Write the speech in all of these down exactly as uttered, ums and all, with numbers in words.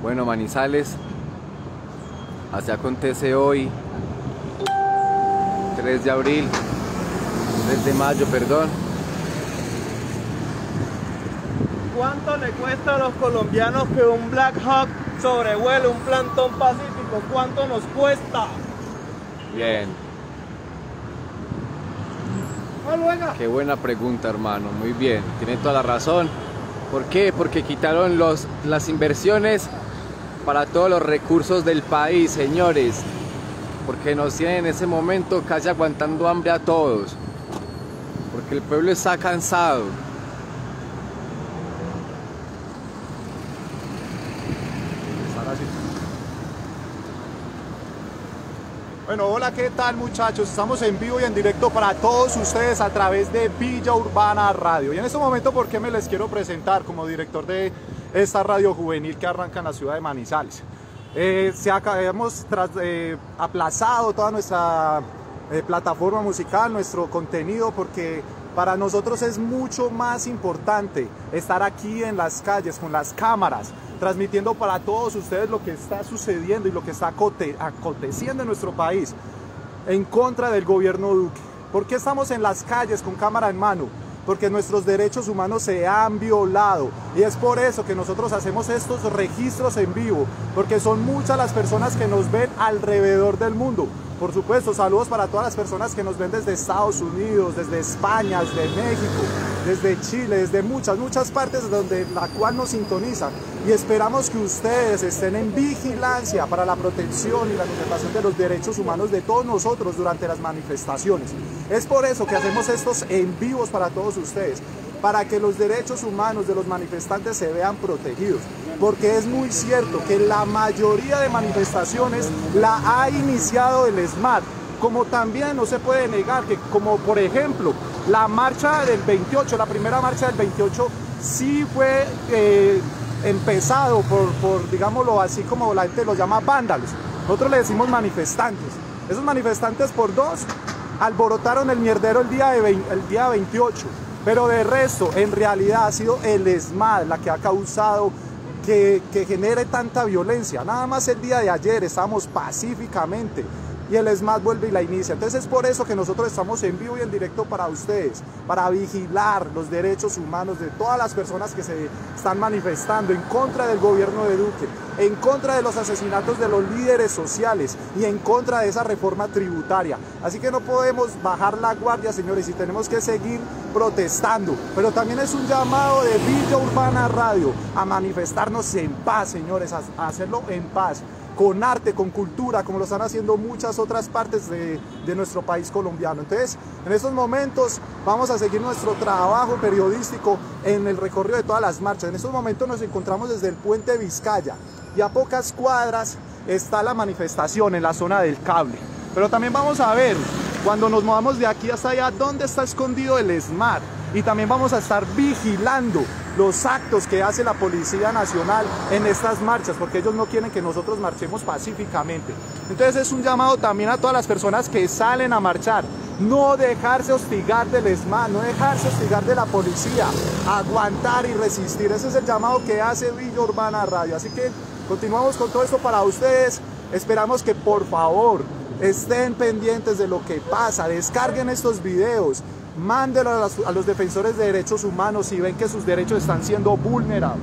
Bueno, Manizales, así acontece hoy, tres de abril, tres de mayo, perdón. ¿Cuánto le cuesta a los colombianos que un Black Hawk sobrevuele un plantón pacífico? ¿Cuánto nos cuesta? Bien. Qué buena pregunta, hermano. Muy bien, tiene toda la razón. ¿Por qué? Porque quitaron los, las inversiones para todos los recursos del país, señores. Porque nos tienen en ese momento casi aguantando hambre a todos. Porque el pueblo está cansado. Bueno, hola, ¿qué tal, muchachos? Estamos en vivo y en directo para todos ustedes a través de Villa Urbana Radio. Y en este momento, ¿por qué me les quiero presentar como director de esta radio juvenil que arranca en la ciudad de Manizales? Eh, se ha, hemos tras, eh, aplazado toda nuestra eh, plataforma musical, nuestro contenido, porque para nosotros es mucho más importante estar aquí en las calles con las cámaras, transmitiendo para todos ustedes lo que está sucediendo y lo que está aconteciendo en nuestro país en contra del gobierno Duque. ¿Por qué estamos en las calles con cámara en mano? Porque nuestros derechos humanos se han violado, y es por eso que nosotros hacemos estos registros en vivo, porque son muchas las personas que nos ven alrededor del mundo. Por supuesto, saludos para todas las personas que nos ven desde Estados Unidos, desde España, desde México, desde Chile, desde muchas, muchas partes donde la cual nos sintonizan. Y esperamos que ustedes estén en vigilancia para la protección y la conservación de los derechos humanos de todos nosotros durante las manifestaciones. Es por eso que hacemos estos en vivos para todos ustedes, para que los derechos humanos de los manifestantes se vean protegidos. Porque es muy cierto que la mayoría de manifestaciones la ha iniciado el ESMAD, como también no se puede negar que, como por ejemplo, la marcha del veintiocho, la primera marcha del veintiocho, sí fue eh, empezado por, por, digámoslo así como la gente lo llama, vándalos. Nosotros le decimos manifestantes. Esos manifestantes por dos alborotaron el mierdero el día, de veinte, el día veintiocho. Pero de resto, en realidad ha sido el ESMAD la que ha causado que, que genere tanta violencia. Nada más el día de ayer estábamos pacíficamente y el ESMAD vuelve y la inicia. Entonces es por eso que nosotros estamos en vivo y en directo para ustedes, para vigilar los derechos humanos de todas las personas que se están manifestando en contra del gobierno de Duque, en contra de los asesinatos de los líderes sociales y en contra de esa reforma tributaria. Así que no podemos bajar la guardia, señores, y tenemos que seguir protestando. Pero también es un llamado de Villa Urbana Radio a manifestarnos en paz, señores, a, a hacerlo en paz, con arte, con cultura, como lo están haciendo muchas otras partes de, de nuestro país colombiano. Entonces, en estos momentos vamos a seguir nuestro trabajo periodístico en el recorrido de todas las marchas. En estos momentos nos encontramos desde el puente Vizcaya y a pocas cuadras está la manifestación en la zona del Cable. Pero también vamos a ver, cuando nos movamos de aquí hasta allá, dónde está escondido el ESMAD. Y también vamos a estar vigilando los actos que hace la Policía Nacional en estas marchas, porque ellos no quieren que nosotros marchemos pacíficamente. Entonces es un llamado también a todas las personas que salen a marchar, no dejarse hostigar del ESMAD, no dejarse hostigar de la policía, aguantar y resistir. Ese es el llamado que hace Villa Urbana Radio. Así que continuamos con todo esto para ustedes. Esperamos que por favor estén pendientes de lo que pasa, descarguen estos videos, mándenlo a los, a los defensores de derechos humanos si ven que sus derechos están siendo vulnerados.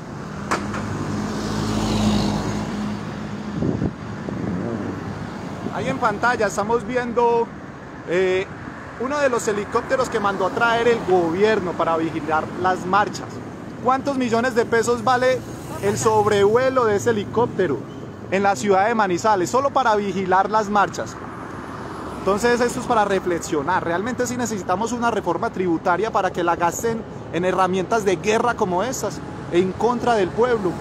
Ahí en pantalla estamos viendo eh, uno de los helicópteros que mandó a traer el gobierno para vigilar las marchas. ¿Cuántos millones de pesos vale el sobrevuelo de ese helicóptero en la ciudad de Manizales, solo para vigilar las marchas? Entonces esto es para reflexionar. Realmente sí necesitamos una reforma tributaria para que la gasten en herramientas de guerra como estas, en contra del pueblo.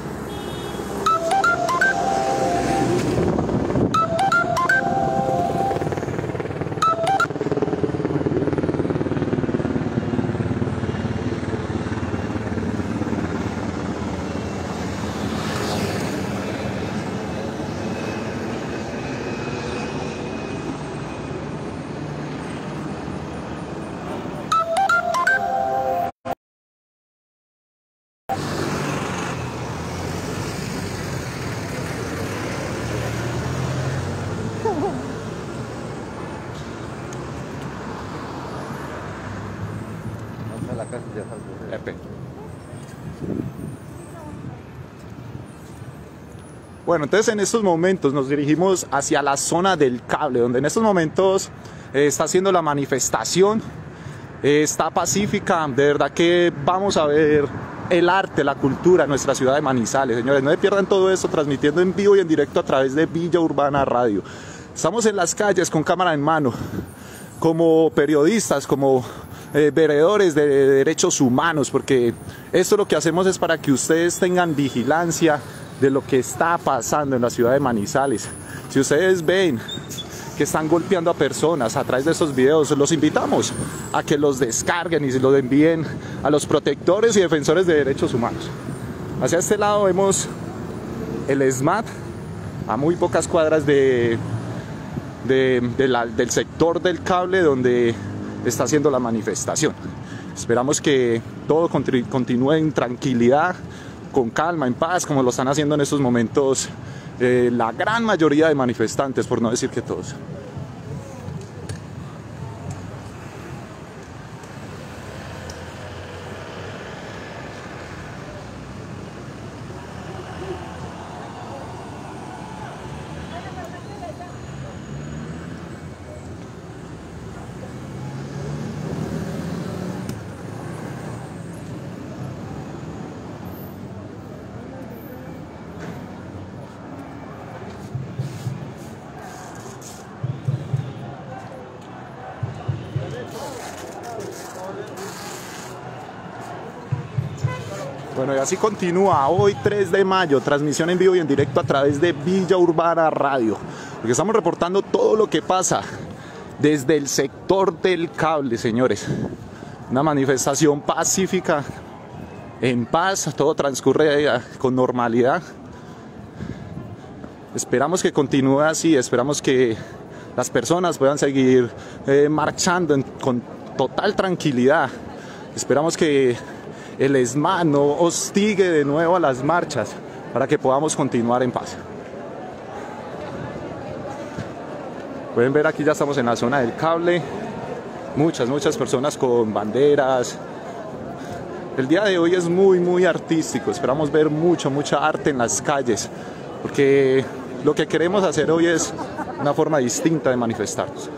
Bueno, entonces en estos momentos nos dirigimos hacia la zona del cable, donde en estos momentos eh, está haciendo la manifestación, eh, está pacífica. De verdad que vamos a ver el arte, la cultura en nuestra ciudad de Manizales. Señores, no se pierdan todo esto, transmitiendo en vivo y en directo a través de Villa Urbana Radio. Estamos en las calles con cámara en mano, como periodistas, como eh, veedores de, de derechos humanos, porque esto lo que hacemos es para que ustedes tengan vigilancia de lo que está pasando en la ciudad de Manizales. Si ustedes ven que están golpeando a personas a través de esos videos, los invitamos a que los descarguen y se los envíen a los protectores y defensores de derechos humanos. Hacia este lado vemos el ESMAD a muy pocas cuadras de, de, de la, del sector del cable donde está haciendo la manifestación. Esperamos que todo continúe en tranquilidad, con calma, en paz, como lo están haciendo en estos momentos eh, la gran mayoría de manifestantes, por no decir que todos. Bueno, y así continúa hoy tres de mayo, transmisión en vivo y en directo a través de Villa Urbana Radio, porque estamos reportando todo lo que pasa desde el sector del cable, señores. Una manifestación pacífica, en paz, todo transcurre con normalidad. Esperamos que continúe así, esperamos que las personas puedan seguir eh, marchando en, con total tranquilidad. Esperamos que el ESMAD no hostigue de nuevo a las marchas para que podamos continuar en paz. Pueden ver, aquí ya estamos en la zona del cable, muchas, muchas personas con banderas. El día de hoy es muy, muy artístico, esperamos ver mucho, mucha arte en las calles, porque lo que queremos hacer hoy es una forma distinta de manifestarnos.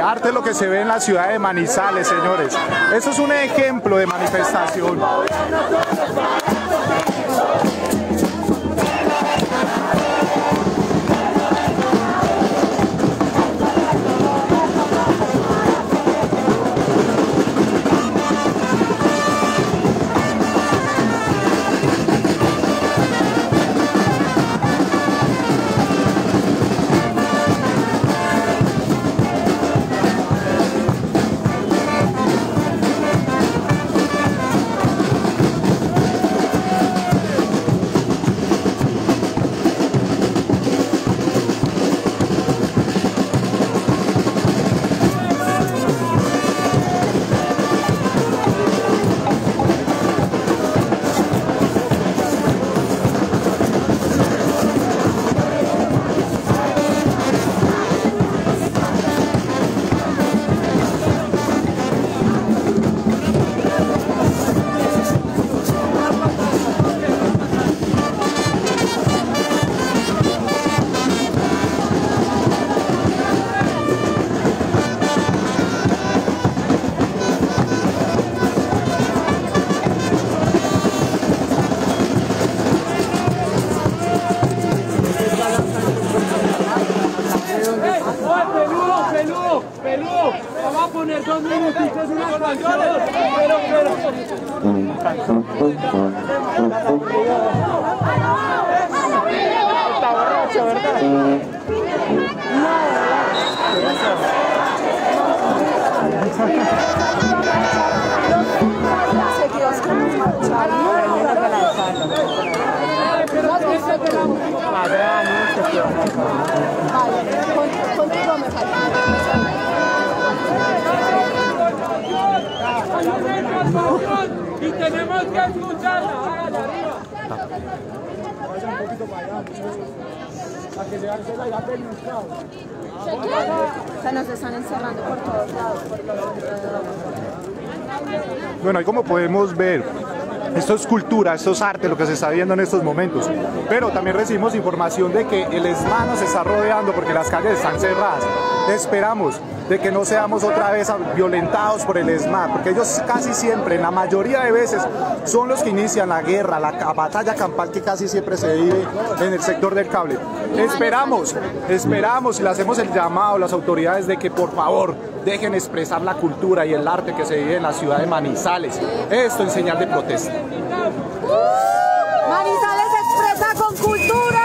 Arte es lo que se ve en la ciudad de Manizales, señores. Eso es un ejemplo de manifestación. Dos minutitos, una canción, pero, pero... Está borracho, ¿verdad? Vale, contigo me falta. Y tenemos que escucharla. Hágale arriba. Un poquito para allá, para que se haga la idea del mercado. O sea, nos están encerrando por todos lados. Bueno, ahí como podemos ver, esto es cultura, esto es arte, lo que se está viendo en estos momentos. Pero también recibimos información de que el ESMAD nos está rodeando porque las calles están cerradas. Esperamos de que no seamos otra vez violentados por el ESMAD, porque ellos casi siempre, en la mayoría de veces, son los que inician la guerra, la batalla campal que casi siempre se vive en el sector del cable. Esperamos, esperamos y le hacemos el llamado a las autoridades de que por favor dejen expresar la cultura y el arte que se vive en la ciudad de Manizales. Esto en señal de protesta. Manizales expresa con cultura.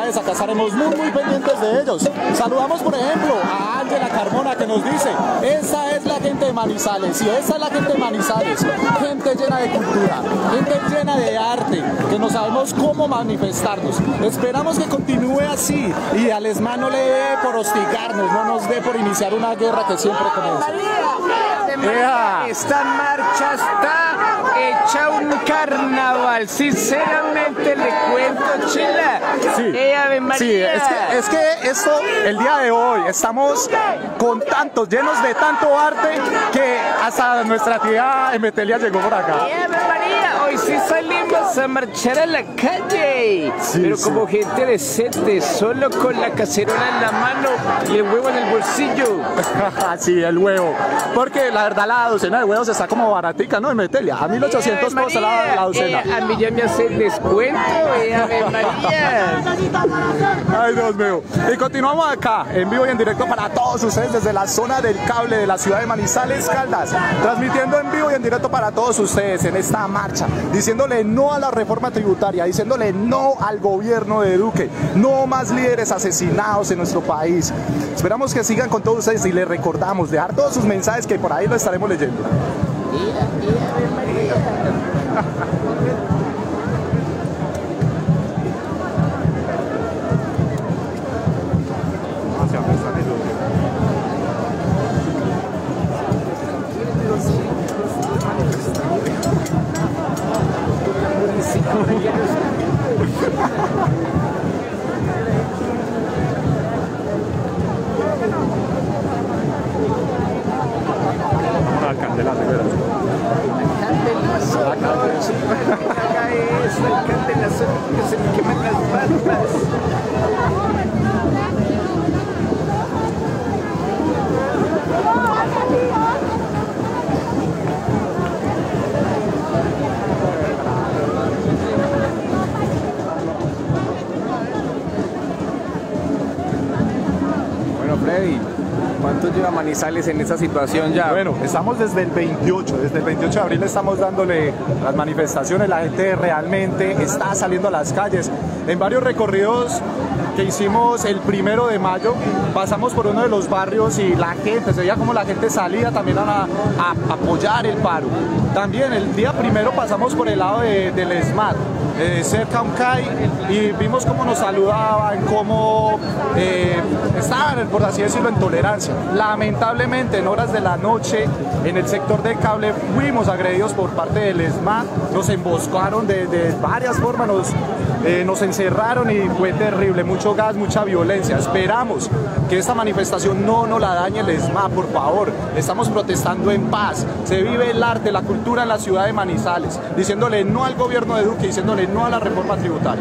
novedades, acá estaremos muy muy pendientes de ellos. Saludamos por ejemplo a Ángela Carmona que nos dice, esa es la gente de Manizales, y esa es la gente de Manizales, gente llena de cultura, gente llena de arte, que no sabemos cómo manifestarnos. Esperamos que continúe así y al ESMAD no le dé por hostigarnos, no nos dé por iniciar una guerra que siempre comienza. Esta marcha está hecha un carnaval, sinceramente le cuento, chila. Sí, sí, es que, es que esto, el día de hoy, estamos con tantos, llenos de tanto arte, que hasta nuestra tía Emetelia llegó por acá. ¡Ave María! Hoy sí salimos a marchar a la calle, sí, pero sí. como gente decente, solo con la cacerola en la mano y el huevo en el bolsillo. Sí, el huevo, porque la verdad la docena de huevos está como baratica, ¿no, Emetelia? A mil ochocientos pesos la, la docena. Eh, a mí ya me hace el descuento, eh, ¡Ave María! Ay, Dios mío. Y continuamos acá, en vivo y en directo para todos ustedes desde la zona del cable de la ciudad de Manizales, Caldas, transmitiendo en vivo y en directo para todos ustedes en esta marcha, diciéndole no a la reforma tributaria, diciéndole no al gobierno de Duque, no más líderes asesinados en nuestro país. Esperamos que sigan con todos ustedes y les recordamos dejar todos sus mensajes que por ahí lo estaremos leyendo. Candela Rivera. Candelazo, haga eso, el candelazo que se me queman las patas. Bueno, Freddy, ¿cuánto lleva Manizales en esta situación ya? Bueno, estamos desde el veintiocho, desde el veintiocho de abril estamos dándole las manifestaciones, la gente realmente está saliendo a las calles. En varios recorridos que hicimos el primero de mayo, pasamos por uno de los barrios y la gente, se veía como la gente salía también a, a apoyar el paro. También el día primero pasamos por el lado de, del ESMAD, eh, cerca a un C A I, y vimos cómo nos saludaban, cómo eh, estaban, por así decirlo, en tolerancia. Lamentablemente, en horas de la noche, en el sector del cable, fuimos agredidos por parte del ESMAD, nos emboscaron de, de varias formas, nos, eh, nos encerraron y fue terrible, mucho gas, mucha violencia. Esperamos que esta manifestación no nos la dañe el ESMAD, por favor. Estamos protestando en paz. Se vive el arte, la cultura en la ciudad de Manizales, diciéndole no al gobierno de Duque, diciéndole no a la reforma tributaria.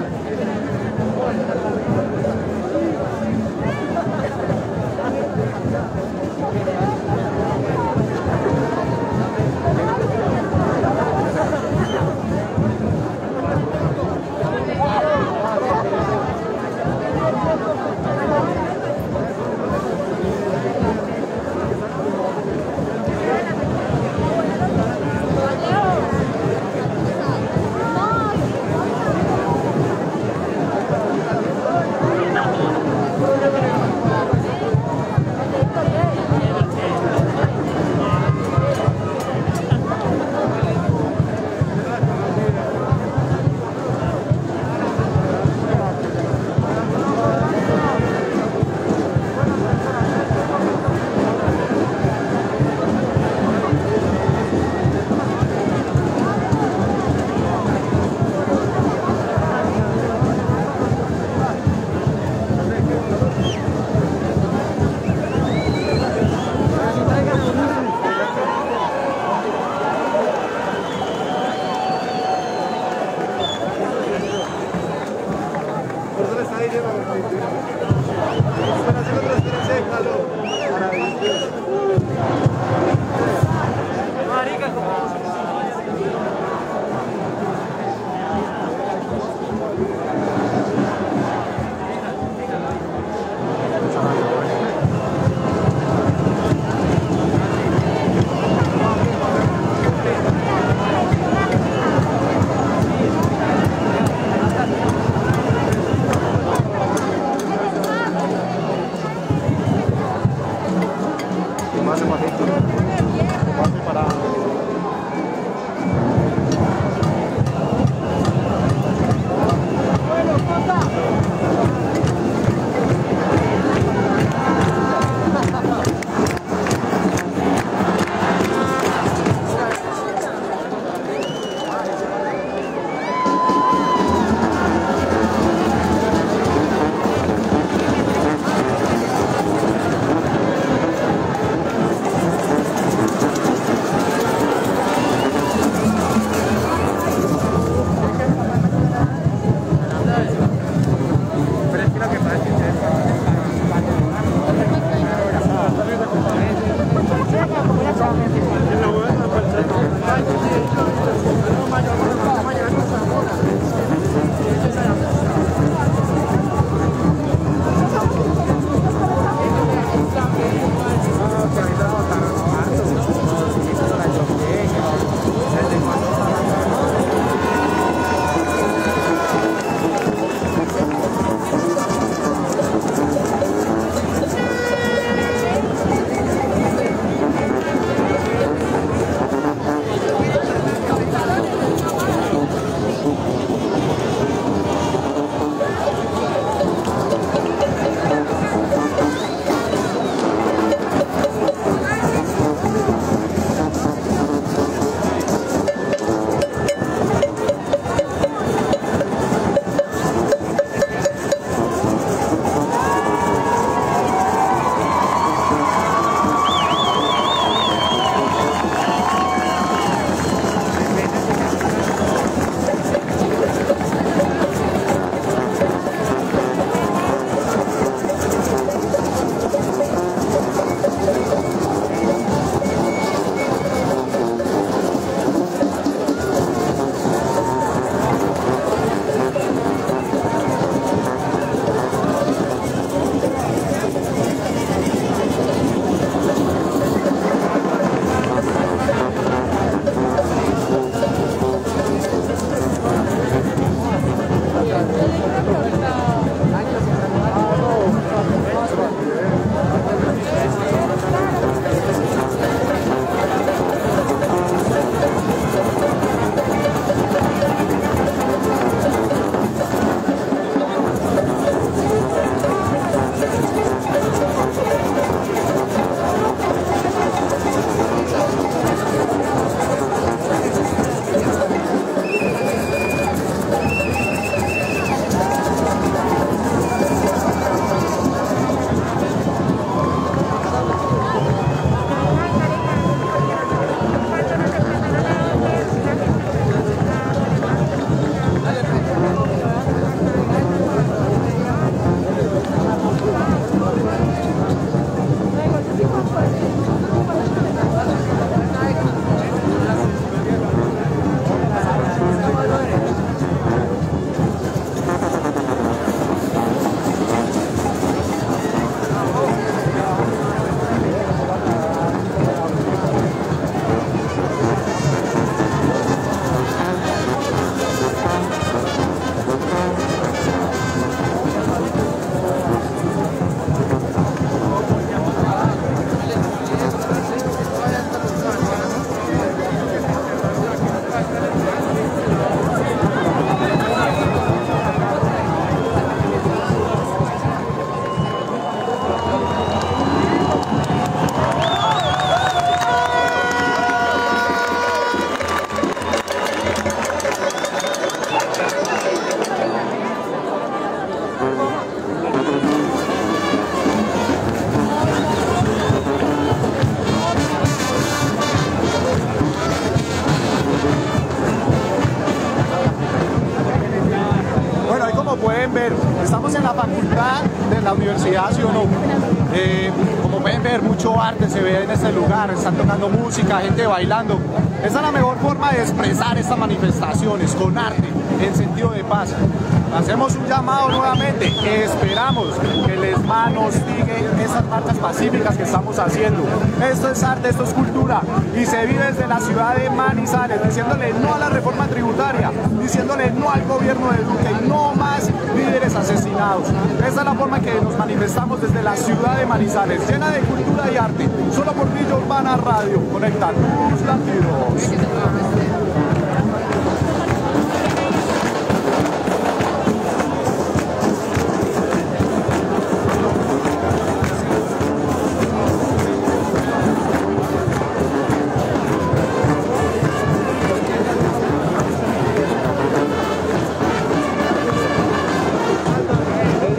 Estamos en la facultad de la universidad, ¿sí o no? Eh, como pueden ver, mucho arte se ve en este lugar, están tocando música, gente bailando. Esa es la mejor forma de expresar estas manifestaciones, con arte, en sentido de paz. Hacemos un llamado nuevamente, esperamos que les manostiguen esas marchas pacíficas que estamos haciendo. Esto es arte, esto es cultura, y se vive desde la ciudad de Manizales, diciéndole no a la reforma tributaria, diciéndole no al gobierno de Duque, y no más líderes asesinados. Esa es la forma en que nos manifestamos desde la ciudad de Manizales, llena de cultura y arte, solo por Villa Urbana Radio, conecta tus latidos.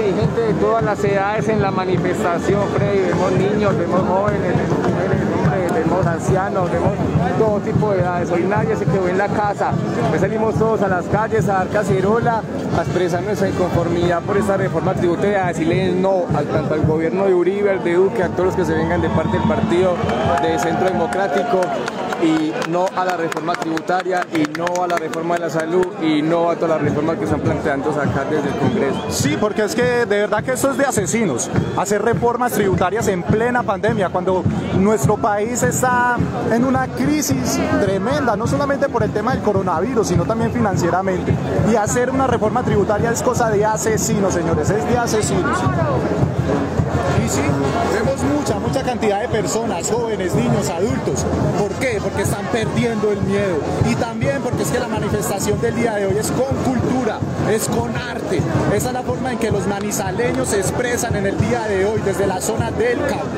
Todas las edades en la manifestación, Freddy, vemos niños, vemos jóvenes, vemos mujeres, hombres. vemos ancianos, vemos todo tipo de edades. Hoy nadie se quedó en la casa. Hoy salimos todos a las calles a dar cacerola, a expresar nuestra inconformidad por esta reforma tributaria, a decirle no al, tanto al gobierno de Uribe, al de Duque, a todos los que se vengan de parte del partido de Centro Democrático, y no a la reforma tributaria, y no a la reforma de la salud, y no a todas las reformas que están planteando sacar desde el Congreso. Sí, porque es que de verdad que esto es de asesinos, hacer reformas tributarias en plena pandemia, cuando nuestro país está en una crisis tremenda, no solamente por el tema del coronavirus, sino también financieramente. Y hacer una reforma tributaria es cosa de asesinos, señores, es de asesinos. Y sí, vemos mucha, mucha cantidad de personas, jóvenes, niños, adultos. ¿Por qué? Porque están perdiendo el miedo. Y también porque es que la manifestación del día de hoy es con cultura, es con arte. Esa es la forma en que los manizaleños se expresan en el día de hoy, desde la zona del Cabo.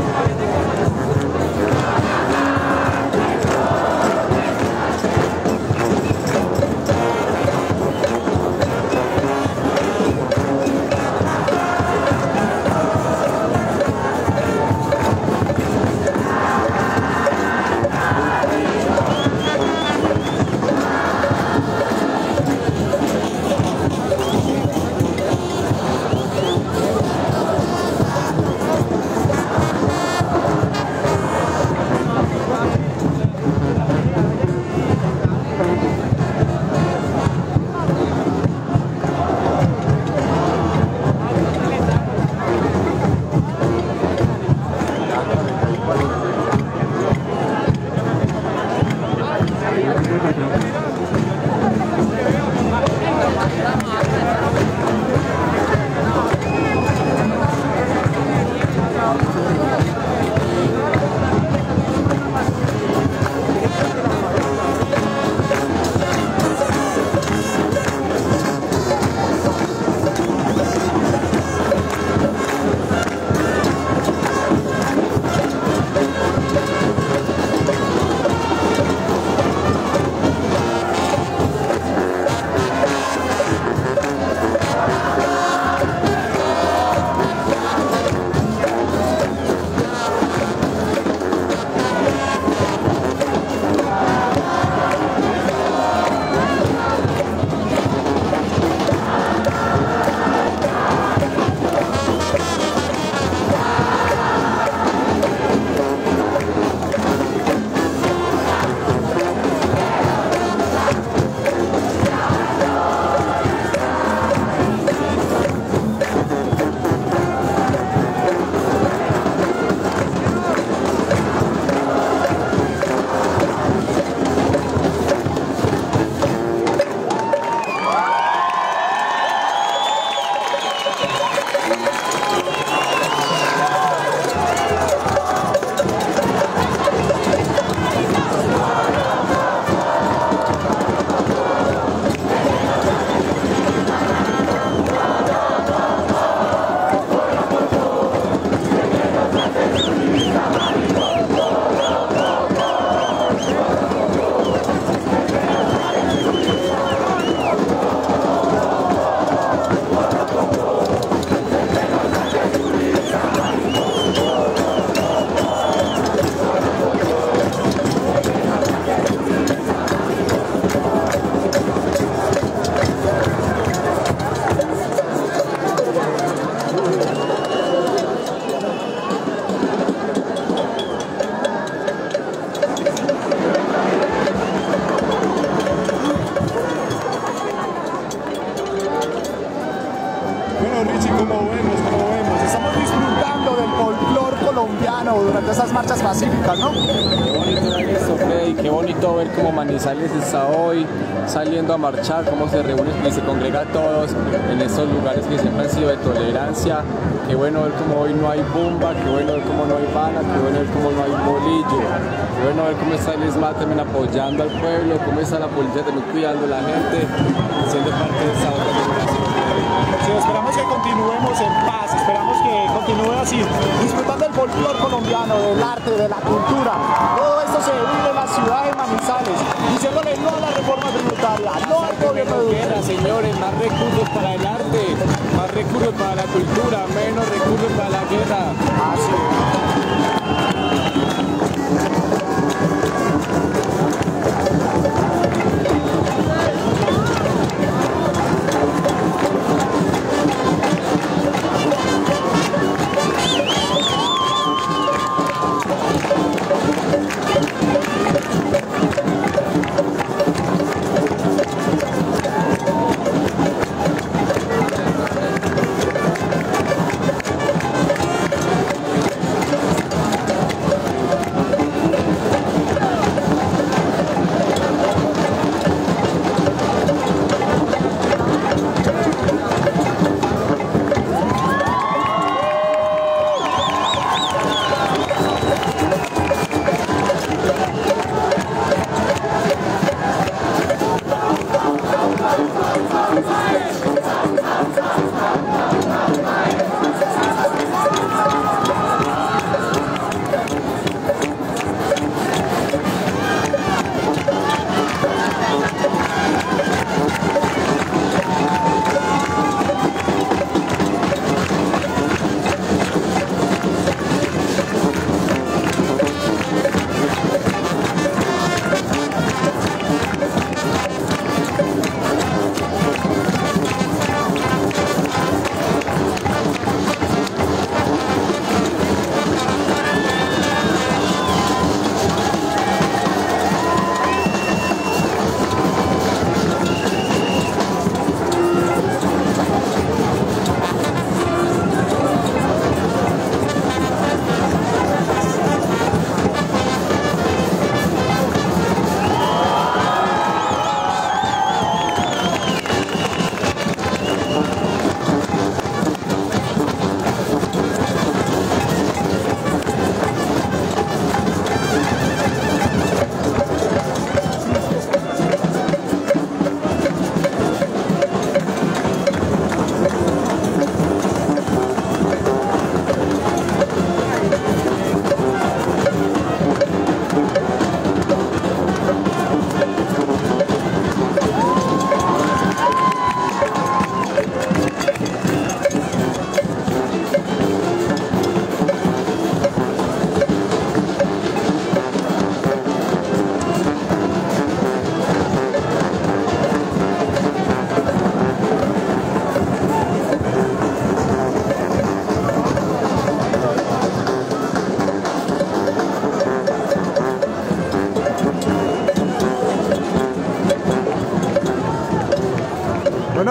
durante esas marchas pacíficas, ¿no? Qué bonito ver esto, Freddy, qué bonito ver cómo Manizales está hoy saliendo a marchar, cómo se reúnen y se congrega a todos en estos lugares que siempre han sido de tolerancia. Qué bueno ver cómo hoy no hay bomba, qué bueno ver cómo no hay bala, qué bueno ver cómo no hay bolillo, qué bueno ver cómo está el ESMAD también apoyando al pueblo, cómo está la policía también cuidando a la gente, siendo parte de esta otra generación. Sí, esperamos que continuemos en paz, esperamos que continúe así, disfrutando del folclore colombiano, del arte, de la cultura. Todo esto se vive en la ciudad de Manizales, diciéndole no a la reforma tributaria, no al gobierno de Duque. Señores, más recursos para el arte, más recursos para la cultura, menos recursos para la guerra. Así es.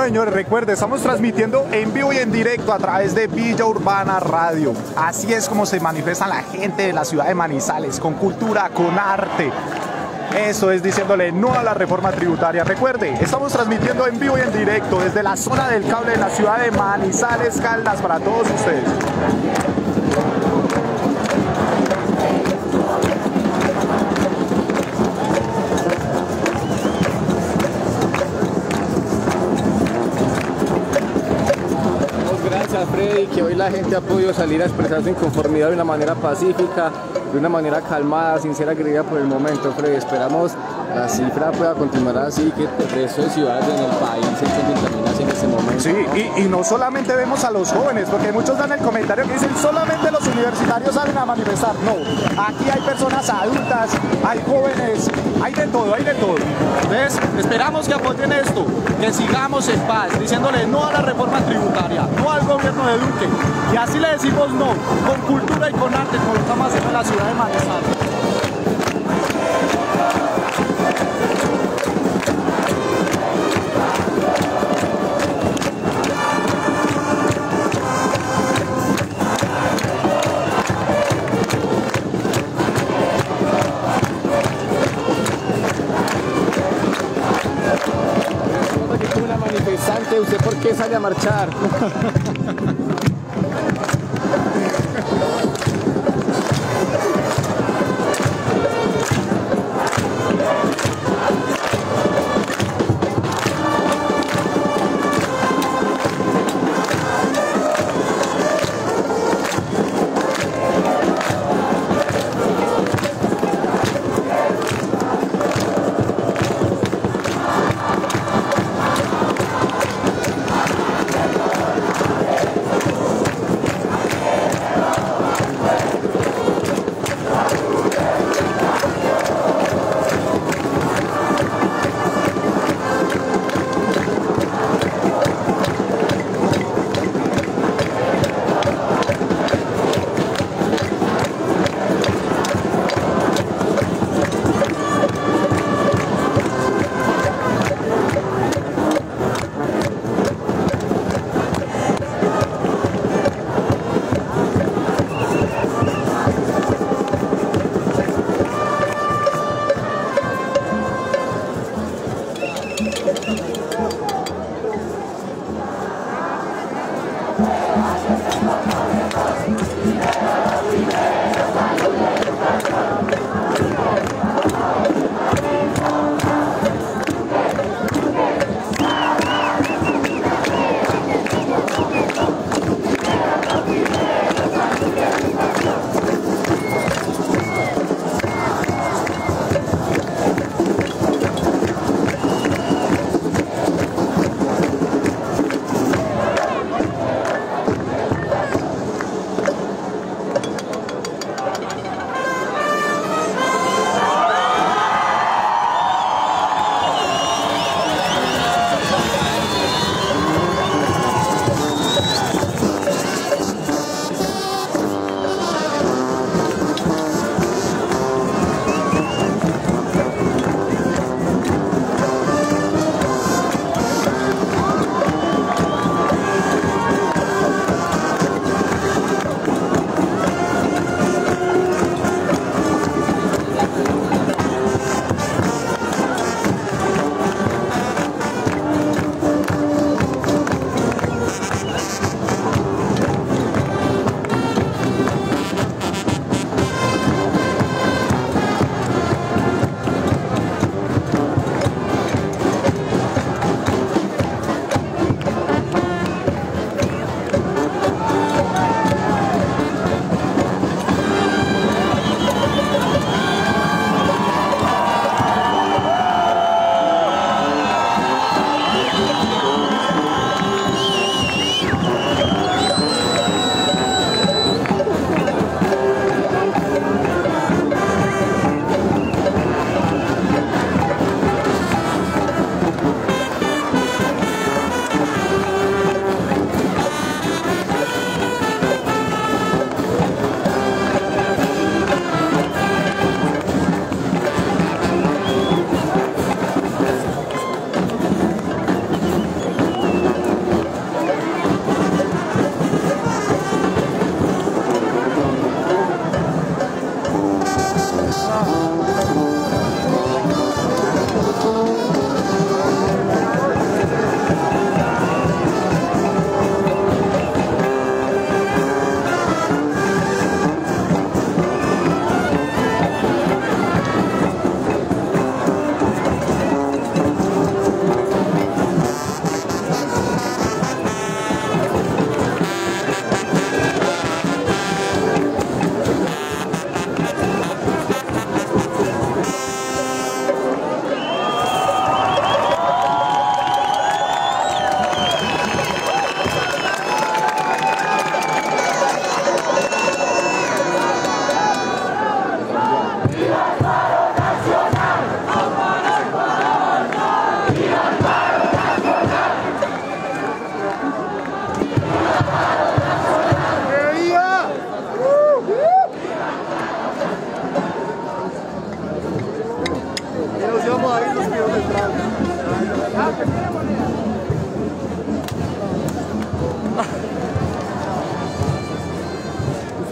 Bueno, señores, recuerden, estamos transmitiendo en vivo y en directo a través de Villa Urbana Radio. Así es como se manifiesta la gente de la ciudad de Manizales, con cultura, con arte. Eso es diciéndole no a la reforma tributaria. Recuerde, estamos transmitiendo en vivo y en directo desde la zona del cable de la ciudad de Manizales, Caldas, para todos ustedes. Gracias, Freddy, que hoy la gente ha podido salir a expresar su inconformidad de una manera pacífica, de una manera calmada, sin ser agredida por el momento, Freddy. Esperamos la cifra pueda continuar así, que el resto de ciudades en el país se encuentren también así en este momento. Sí, y, y no solamente vemos a los jóvenes, porque muchos dan el comentario que dicen solamente los universitarios salen a manifestar. No, aquí hay personas adultas, hay jóvenes, hay de todo, hay de todo. Entonces, esperamos que apoyen esto, que sigamos en paz, diciéndole no a la reforma tributaria, no al gobierno de Duque. Y así le decimos no, con cultura y con arte, como lo estamos haciendo en la ciudad de Manizales. ¿Usted por qué sale a marchar?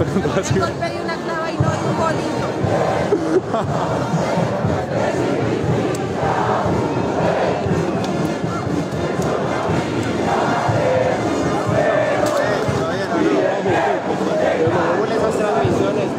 Un golpe y una clava y no y un bolito. Esas transmisiones,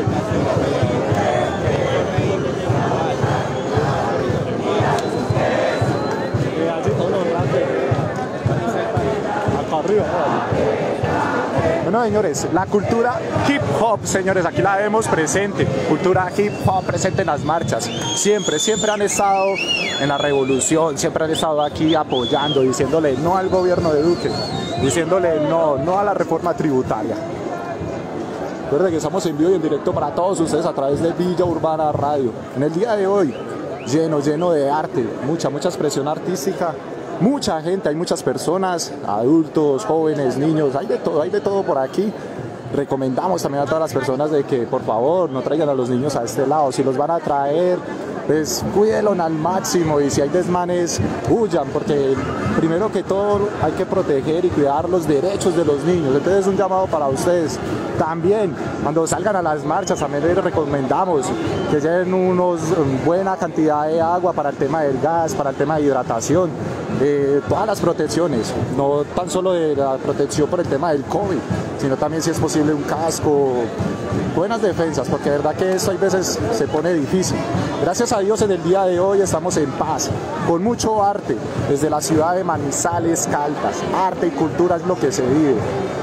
Bueno, señores, la cultura hip hop, señores, aquí la vemos presente. Cultura hip hop presente en las marchas. Siempre, siempre han estado en la revolución, siempre han estado aquí apoyando, diciéndole no al gobierno de Duque, diciéndole no, no a la reforma tributaria. Recuerden que estamos en vivo y en directo para todos ustedes a través de Villa Urbana Radio. En el día de hoy, lleno, lleno de arte, mucha, mucha expresión artística. Mucha gente, hay muchas personas, adultos, jóvenes, niños, hay de todo, hay de todo por aquí. Recomendamos también a todas las personas de que por favor no traigan a los niños a este lado. Si los van a traer, pues cuídenlo al máximo, y si hay desmanes, huyan, porque primero que todo hay que proteger y cuidar los derechos de los niños. Entonces es un llamado para ustedes. También, cuando salgan a las marchas, también les recomendamos que lleven unos buena cantidad de agua para el tema del gas, para el tema de hidratación. Eh, todas las protecciones, no tan solo de la protección por el tema del COVID, sino también si es posible un casco, buenas defensas, porque de verdad que esto hay veces se pone difícil. Gracias a Dios en el día de hoy estamos en paz, con mucho arte, desde la ciudad de Manizales, Caldas. Arte y cultura es lo que se vive.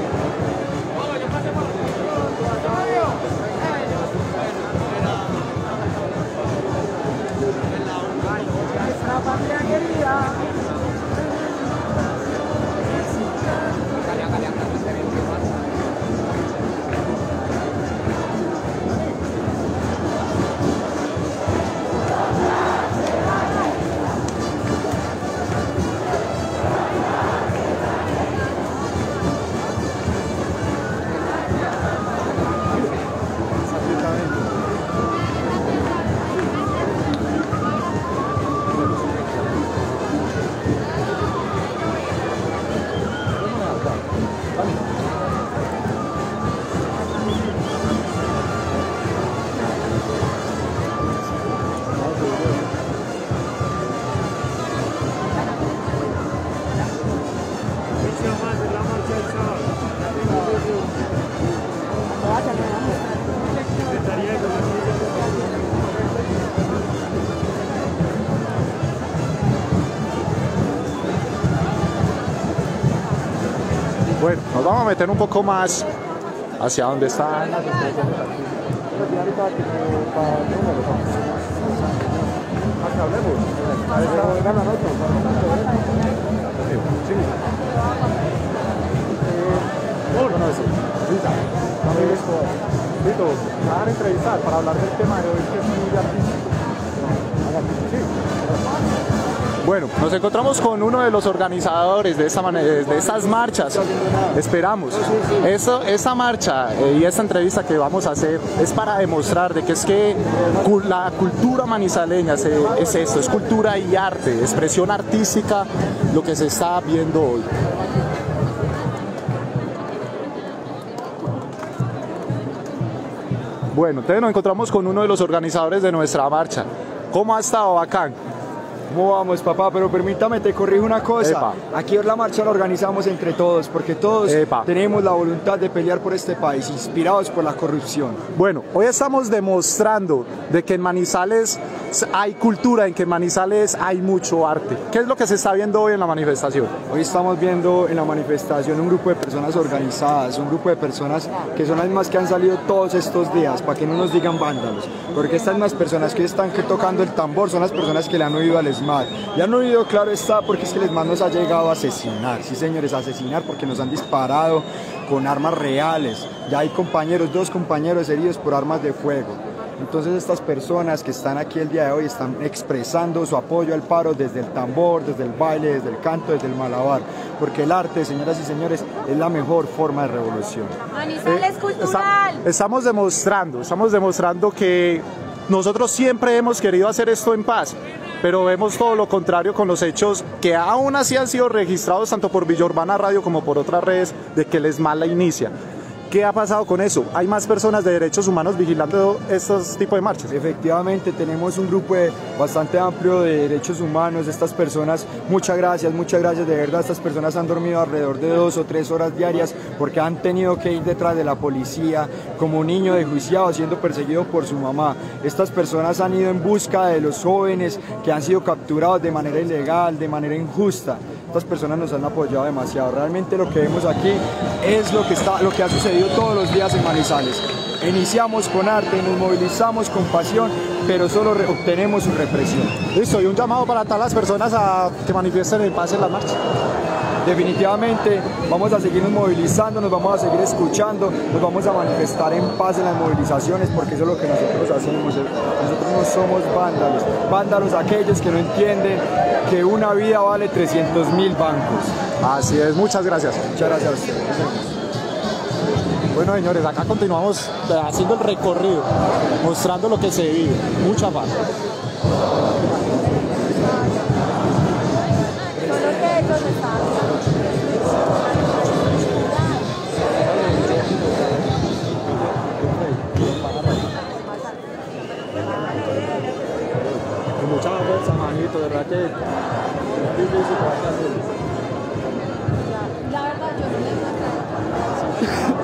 Bueno, nos vamos a meter un poco más hacia donde están las expresiones aquí. Me van a entrevistar para hablar del tema de hoy, que es muy artístico. Bueno, nos encontramos con uno de los organizadores de, esta manera, de estas marchas. Esperamos. Esto, esta marcha eh, y esta entrevista que vamos a hacer es para demostrar de que es que la cultura manizaleña se, es esto, es cultura y arte, expresión artística, lo que se está viendo hoy. Bueno, entonces nos encontramos con uno de los organizadores de nuestra marcha. ¿Cómo ha estado, Bacán? ¿Cómo vamos, papá? Pero permítame, te corrijo una cosa. Epa. Aquí la marcha la organizamos entre todos, porque todos Epa. tenemos la voluntad de pelear por este país, inspirados por la corrupción. Bueno, hoy estamos demostrando de que en Manizales hay cultura, en que en Manizales hay mucho arte. ¿Qué es lo que se está viendo hoy en la manifestación? Hoy estamos viendo en la manifestación un grupo de personas organizadas, un grupo de personas que son las mismas que han salido todos estos días, para que no nos digan vándalos, porque estas mismas personas que están tocando el tambor son las personas que le han oído al ESMAD. Y han oído, claro está, porque es que el ESMAD nos ha llegado a asesinar, sí señores, a asesinar, porque nos han disparado con armas reales. Ya hay compañeros, dos compañeros heridos por armas de fuego. Entonces estas personas que están aquí el día de hoy están expresando su apoyo al paro desde el tambor, desde el baile, desde el canto, desde el malabar, porque el arte, señoras y señores, es la mejor forma de revolución. Manizales Eh, cultural. está- estamos demostrando, estamos demostrando que nosotros siempre hemos querido hacer esto en paz, pero vemos todo lo contrario con los hechos que aún así han sido registrados tanto por Villa Urbana Radio como por otras redes de que el ESMAD la inicia. ¿Qué ha pasado con eso? ¿Hay más personas de derechos humanos vigilando estos tipos de marchas? Efectivamente, tenemos un grupo de, bastante amplio de derechos humanos. Estas personas, muchas gracias, muchas gracias, de verdad, estas personas han dormido alrededor de dos o tres horas diarias porque han tenido que ir detrás de la policía como un niño desjuiciado siendo perseguido por su mamá. Estas personas han ido en busca de los jóvenes que han sido capturados de manera ilegal, de manera injusta. Estas personas nos han apoyado demasiado. Realmente lo que vemos aquí es lo que, está, lo que ha sucedido todos los días en Manizales. Iniciamos con arte, nos movilizamos con pasión, pero solo obtenemos su represión. Listo, y un llamado para todas las personas a que manifiesten en paz en la marcha. Definitivamente vamos a seguirnos movilizando, nos vamos a seguir escuchando, nos vamos a manifestar en paz en las movilizaciones porque eso es lo que nosotros hacemos. Nosotros no somos vándalos, vándalos aquellos que no entienden que una vida vale trescientos mil bancos. Así es, muchas gracias. Muchas gracias a ustedes. Bueno, señores, acá continuamos haciendo el recorrido, mostrando lo que se vive. Mucha paz. Mucha fuerza, manito, de verdad que es difícil para hacerlo. La verdad, yo no le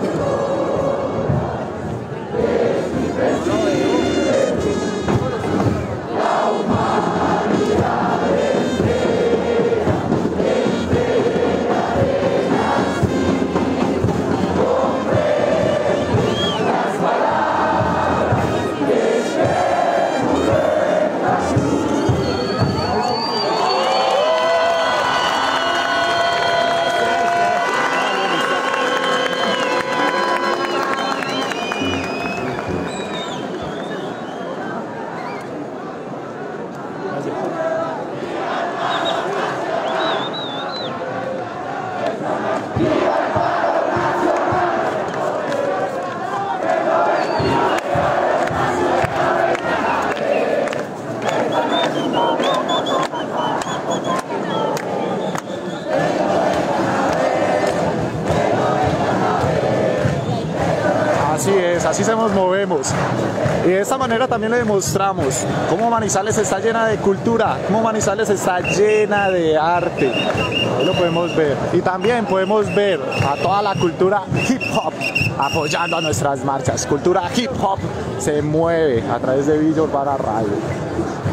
Así es, así se nos movemos. Y de esta manera también le demostramos cómo Manizales está llena de cultura, cómo Manizales está llena de arte. Ahí lo podemos ver. Y también podemos ver a toda la cultura hip hop apoyando a nuestras marchas. Cultura hip hop se mueve a través de Villa Urbana Radio.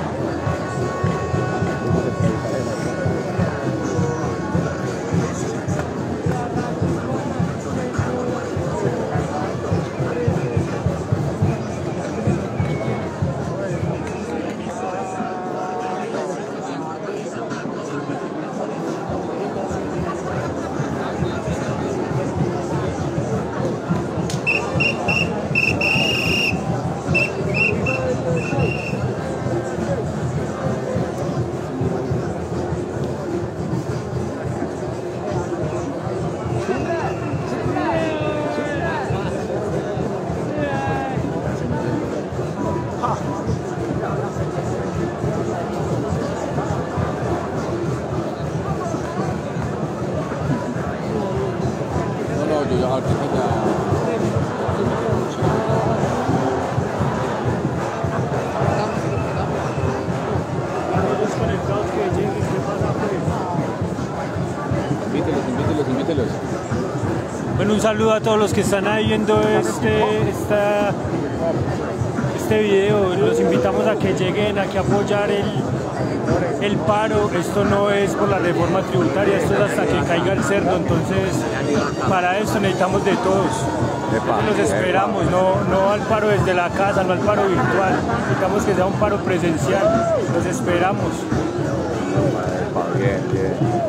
Bueno, un saludo a todos los que están ahí viendo este, esta, este video. Los invitamos a que lleguen, a que apoyar el, el paro. Esto no es por la reforma tributaria, esto es hasta que caiga el cerdo. Entonces, para eso necesitamos de todos. Entonces los esperamos, no, no al paro desde la casa, no al paro virtual. Necesitamos que sea un paro presencial. Los esperamos. Bien, bien.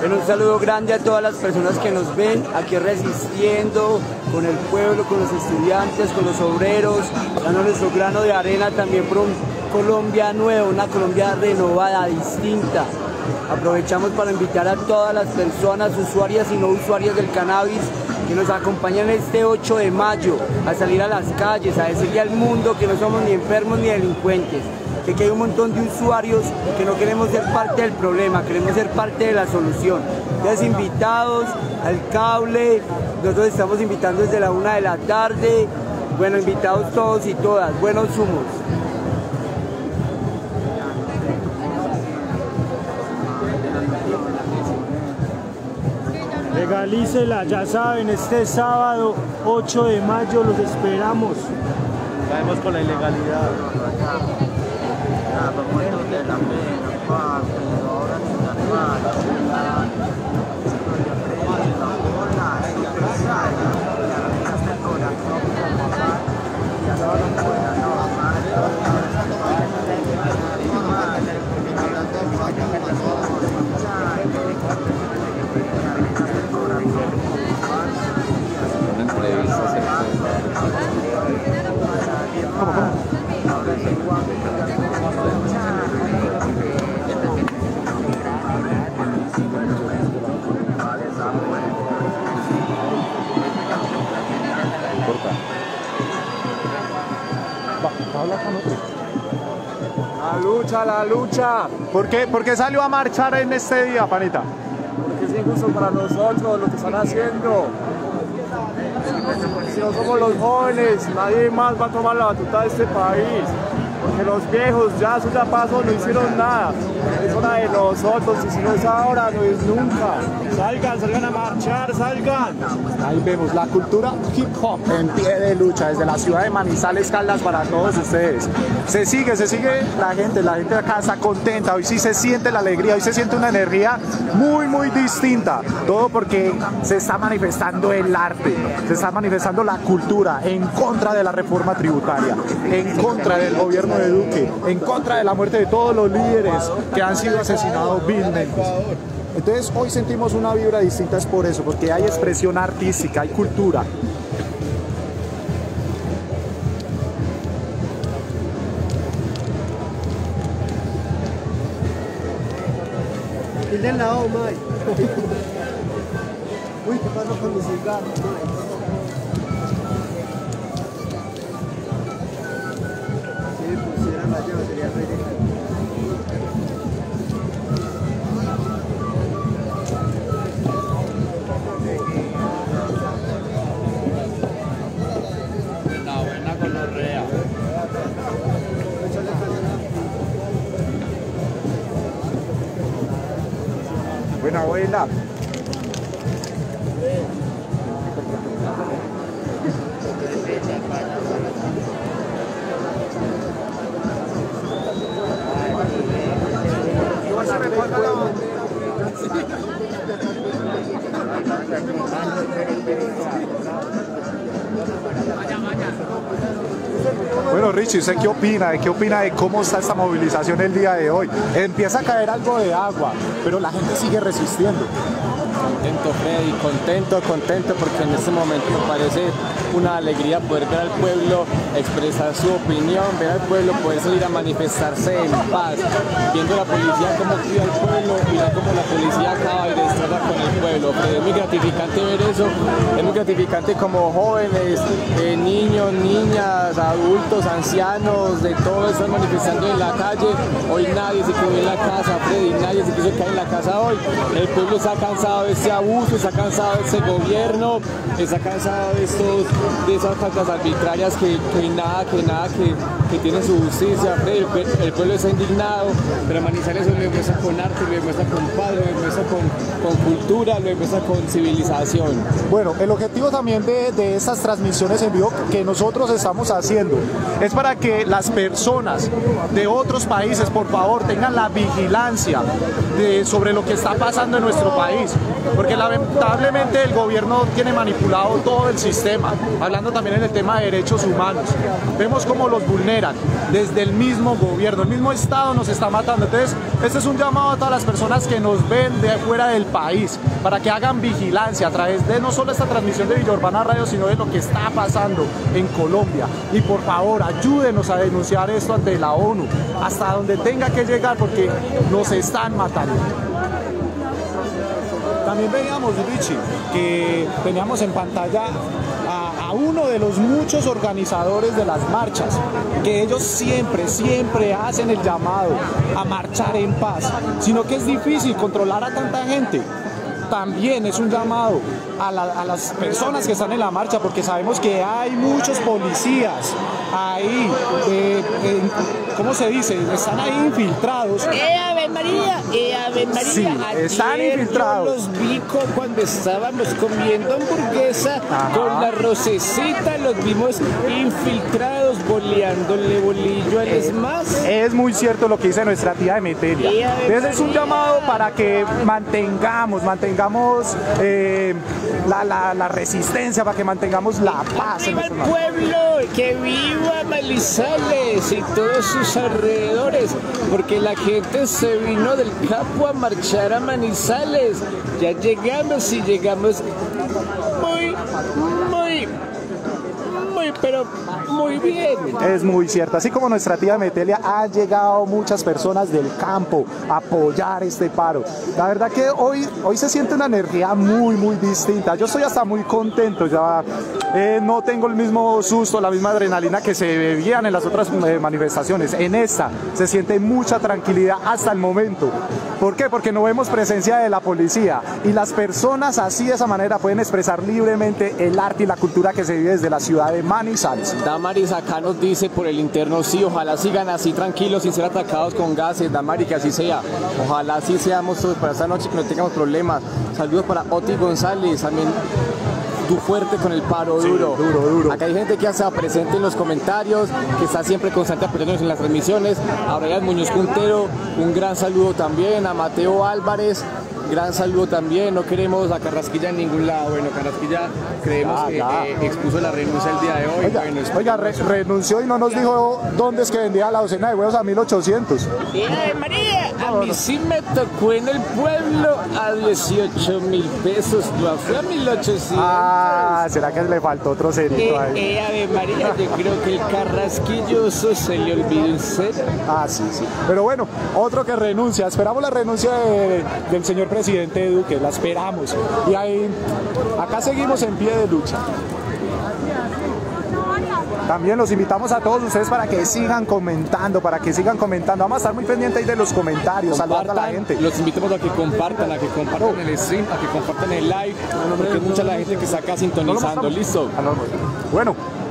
Bueno, un saludo grande a todas las personas que nos ven aquí resistiendo con el pueblo, con los estudiantes, con los obreros, dando nuestro grano de arena también por un Colombia nuevo, una Colombia renovada, distinta. Aprovechamos para invitar a todas las personas, usuarias y no usuarias del cannabis, que nos acompañan este ocho de mayo a salir a las calles, a decirle al mundo que no somos ni enfermos ni delincuentes, que aquí hay un montón de usuarios que no queremos ser parte del problema, queremos ser parte de la solución. Entonces, invitados al cable, nosotros estamos invitando desde la una de la tarde, bueno, invitados todos y todas, buenos humos. Legalícela, ya saben, este sábado ocho de mayo los esperamos. Caemos con la ilegalidad. La lucha, la lucha. ¿Por qué, ¿Por qué salió a marchar en este día, panita? Porque es injusto para nosotros lo que están haciendo. Si no somos los jóvenes, nadie más va a tomar la batuta de este país. Porque los viejos ya, eso ya pasó, no hicieron nada. Es hora de nosotros, y si no es ahora, no es nunca. Salgan, salgan a marchar, salgan. Ahí vemos la cultura hip hop en pie de lucha desde la ciudad de Manizales, Caldas, para todos ustedes. Se sigue, se sigue la gente, la gente acá está contenta, hoy sí se siente la alegría, hoy se siente una energía muy, muy distinta. Todo porque se está manifestando el arte, se está manifestando la cultura en contra de la reforma tributaria, en contra del gobierno de Duque, en contra de la muerte de todos los líderes que han sido asesinados vilmente. Entonces hoy sentimos una vibra distinta, es por eso, porque hay expresión artística, hay cultura. El del lado, Mike. Uy, ¿qué pasa con los cigarros? Si pusieran la llave sería re directo. Buena abuela. Bueno, Richie, ¿usted qué opina? ¿Qué opina de cómo está esta movilización el día de hoy? Empieza a caer algo de agua, pero la gente sigue resistiendo. Contento, Freddy, contento, contento, porque en este momento me parece una alegría poder ver al pueblo expresar su opinión, ver al pueblo poder salir a manifestarse en paz, viendo la policía cómo cuida al pueblo y ver cómo la policía acaba y destroza con el pueblo. Pero es muy gratificante ver eso, es muy gratificante como jóvenes, eh, niños, niñas, adultos, ancianos, de todos están manifestando en la calle. Hoy nadie se quedó en la casa, Freddy, nadie se quiso quedar en la casa hoy. El pueblo está cansado de este abuso, está cansado de este gobierno, está cansado de estos de esas faltas arbitrarias que, que nada, que nada, que, que tiene su justicia. El, el pueblo está indignado, pero Manizales lo demuestra con arte, lo demuestra con paz, lo demuestra con, con cultura, lo demuestra con civilización. Bueno, el objetivo también de, de estas transmisiones en vivo que nosotros estamos haciendo es para que las personas de otros países, por favor, tengan la vigilancia de, sobre lo que está pasando en nuestro país, porque lamentablemente el gobierno tiene manipulado todo el sistema. Hablando también en el tema de derechos humanos, vemos cómo los vulneran desde el mismo gobierno, el mismo Estado nos está matando. Entonces, este es un llamado a todas las personas que nos ven de fuera del país, para que hagan vigilancia a través de no solo esta transmisión de Villa Urbana Radio, sino de lo que está pasando en Colombia. Y por favor, ayúdenos a denunciar esto ante la ONU, hasta donde tenga que llegar, porque nos están matando. También veíamos, Richie, que teníamos en pantalla a, a uno de los muchos organizadores de las marchas, que ellos siempre, siempre hacen el llamado a marchar en paz, sino que es difícil controlar a tanta gente. También es un llamado a, la, a las personas que están en la marcha, porque sabemos que hay muchos policías ahí, eh, eh, ¿cómo se dice? Están ahí infiltrados. ¡Eh, Ave María! ¡Eh, Ave María! Sí, están Ayer infiltrados. Yo los vi cuando estábamos comiendo hamburguesa. Ajá. Con la rosecita, los vimos infiltrados, boleándole bolillo al es, más. Es muy cierto lo que dice nuestra tía Emetelia. ¡Eh, Ave Entonces es un llamado para que mantengamos, mantengamos eh, la, la, la resistencia, para que mantengamos la paz. ¡Viva el pueblo! ¡Que viva Manizales y todos sus alrededores! Porque la gente se vino del Capo a marchar a Manizales. Ya llegamos y llegamos muy, muy, muy, pero muy bien. Es muy cierto. Así como nuestra tía Metelia, han llegado muchas personas del campo a apoyar este paro. La verdad que hoy, hoy se siente una energía muy, muy distinta. Yo estoy hasta muy contento. Ya eh, no tengo el mismo susto, la misma adrenalina que se bebían en las otras eh, manifestaciones. En esta se siente mucha tranquilidad hasta el momento. ¿Por qué? Porque no vemos presencia de la policía y las personas así de esa manera pueden expresar libremente el arte y la cultura que se vive desde la ciudad de Manizales. Damaris acá nos dice por el interno, sí, ojalá sigan así tranquilos sin ser atacados con gases, Damaris, que así sea. Ojalá así seamos todos para esta noche, que no tengamos problemas. Saludos para Oti González, también tú fuerte con el paro, sí, duro. duro, duro. Acá hay gente que ya está presente en los comentarios, que está siempre constante apoyándonos en las transmisiones. A Brian Muñoz Puntero, un gran saludo también. A Mateo Álvarez, gran saludo también. No queremos a Carrasquilla en ningún lado. Bueno, Carrasquilla creemos ah, que eh, expuso la renuncia el día de hoy. Oiga, bueno, oiga re renunció y no nos dijo dónde es que vendía la docena de huevos a mil ochocientos. ¡Eh, María! A mí sí me tocó en el pueblo a dieciocho mil pesos. Lo fue a mil ochocientos. Ah, ¿será que le faltó otro cerito eh, ahí? Eh, Ave María, yo creo que el carrasquilloso se le olvidó un ser. Ah, sí, sí. Pero bueno, otro que renuncia. Esperamos la renuncia de, del señor presidente Duque, la esperamos. Y ahí, acá seguimos en pie de lucha. También los invitamos a todos ustedes para que sigan comentando, para que sigan comentando. Vamos a estar muy pendientes ahí de los comentarios, saludando a la gente. Los invitamos a que compartan, a que compartan oh. el stream, a que compartan el live, porque es mucha la gente que está acá sintonizando. No ¿Listo? Bueno.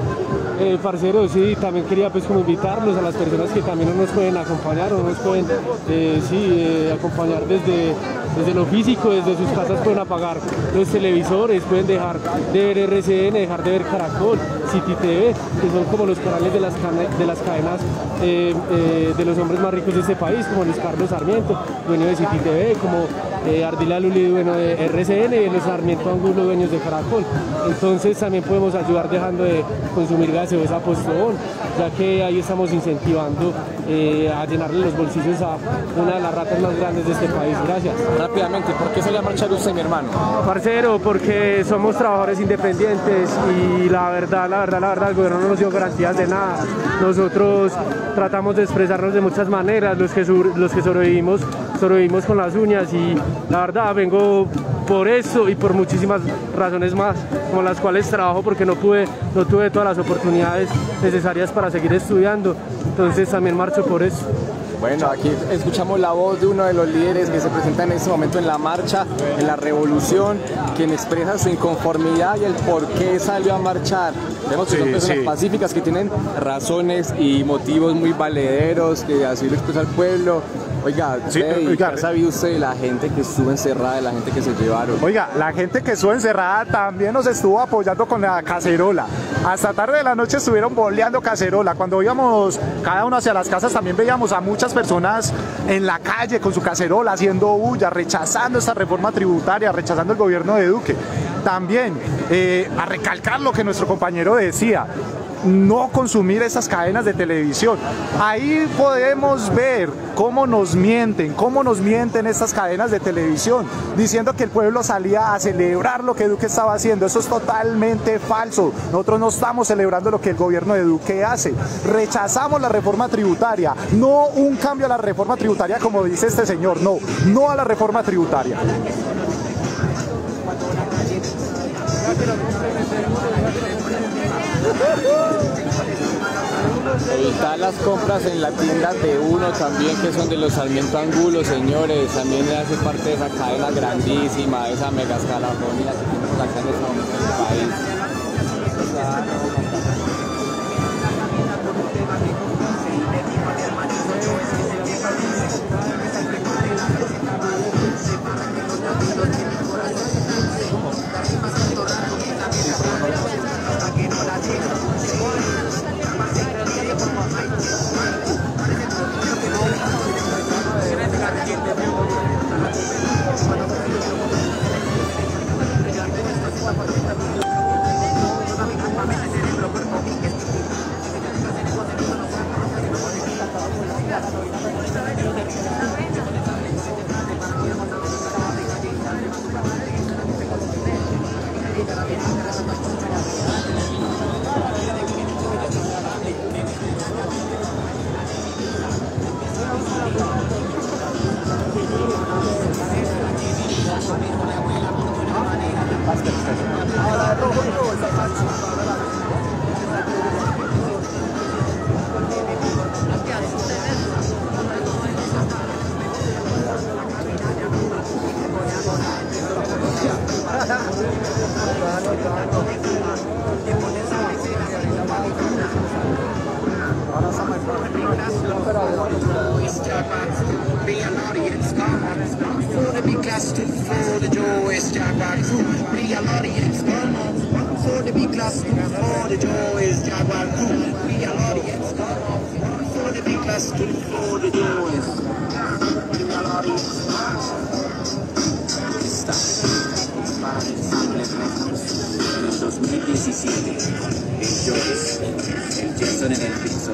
Eh, parceros, sí, también quería pues como invitarlos a las personas que también no nos pueden acompañar o no nos pueden eh, sí, eh, acompañar desde, desde lo físico, desde sus casas pueden apagar los televisores, pueden dejar de ver R C N, dejar de ver Caracol, City T V, que son como los canales de las, de las cadenas eh, eh, de los hombres más ricos de este país, como Luis Carlos Sarmiento, dueño de City T V, como eh, Ardila Luli, dueño de R C N, y los Sarmiento Angulo, dueños de Caracol. Entonces también podemos ayudar dejando de consumir gaseosa Postobón, ya que ahí estamos incentivando eh, a llenarle los bolsillos a una de las ratas más grandes de este país. Gracias. Rápidamente, ¿por qué salió a marchar usted, mi hermano? Parcero, porque somos trabajadores independientes y la verdad, la verdad, la verdad, el gobierno no nos dio garantías de nada. Nosotros tratamos de expresarnos de muchas maneras, los que, los que sobrevivimos, sobrevivimos con las uñas, y la verdad vengo por eso y por muchísimas razones más, como las cuales trabajo porque no pude, no tuve todas las oportunidades necesarias para seguir estudiando, entonces también marcho por eso. Bueno, aquí escuchamos la voz de uno de los líderes que se presenta en este momento en la marcha, en la revolución, quien expresa su inconformidad y el por qué salió a marchar. Vemos que sí, son personas sí. pacíficas que tienen razones y motivos muy valederos, que así lo expresa el pueblo. Oiga, sí, hey, oiga, ¿qué sabe usted de la gente que estuvo encerrada, de la gente que se llevaron? Oiga, la gente que estuvo encerrada también nos estuvo apoyando con la cacerola. Hasta tarde de la noche estuvieron boleando cacerola. Cuando íbamos cada uno hacia las casas también veíamos a muchas personas en la calle con su cacerola, haciendo bulla, rechazando esta reforma tributaria, rechazando el gobierno de Duque. También, eh, a recalcar lo que nuestro compañero decía, no consumir esas cadenas de televisión. Ahí podemos ver cómo nos mienten, cómo nos mienten estas cadenas de televisión, diciendo que el pueblo salía a celebrar lo que Duque estaba haciendo. Eso es totalmente falso. Nosotros no estamos celebrando lo que el gobierno de Duque hace. Rechazamos la reforma tributaria, no un cambio a la reforma tributaria como dice este señor, no, no a la reforma tributaria. Evitar las compras en la tienda de uno también, que son de los Sarmiento Angulo, señores, también hace parte de esa cadena grandísima, de esa mega escalafonía que tenemos acá en este momento en el país. dos mil diecisiete, el Joyce, el Jason en el piso.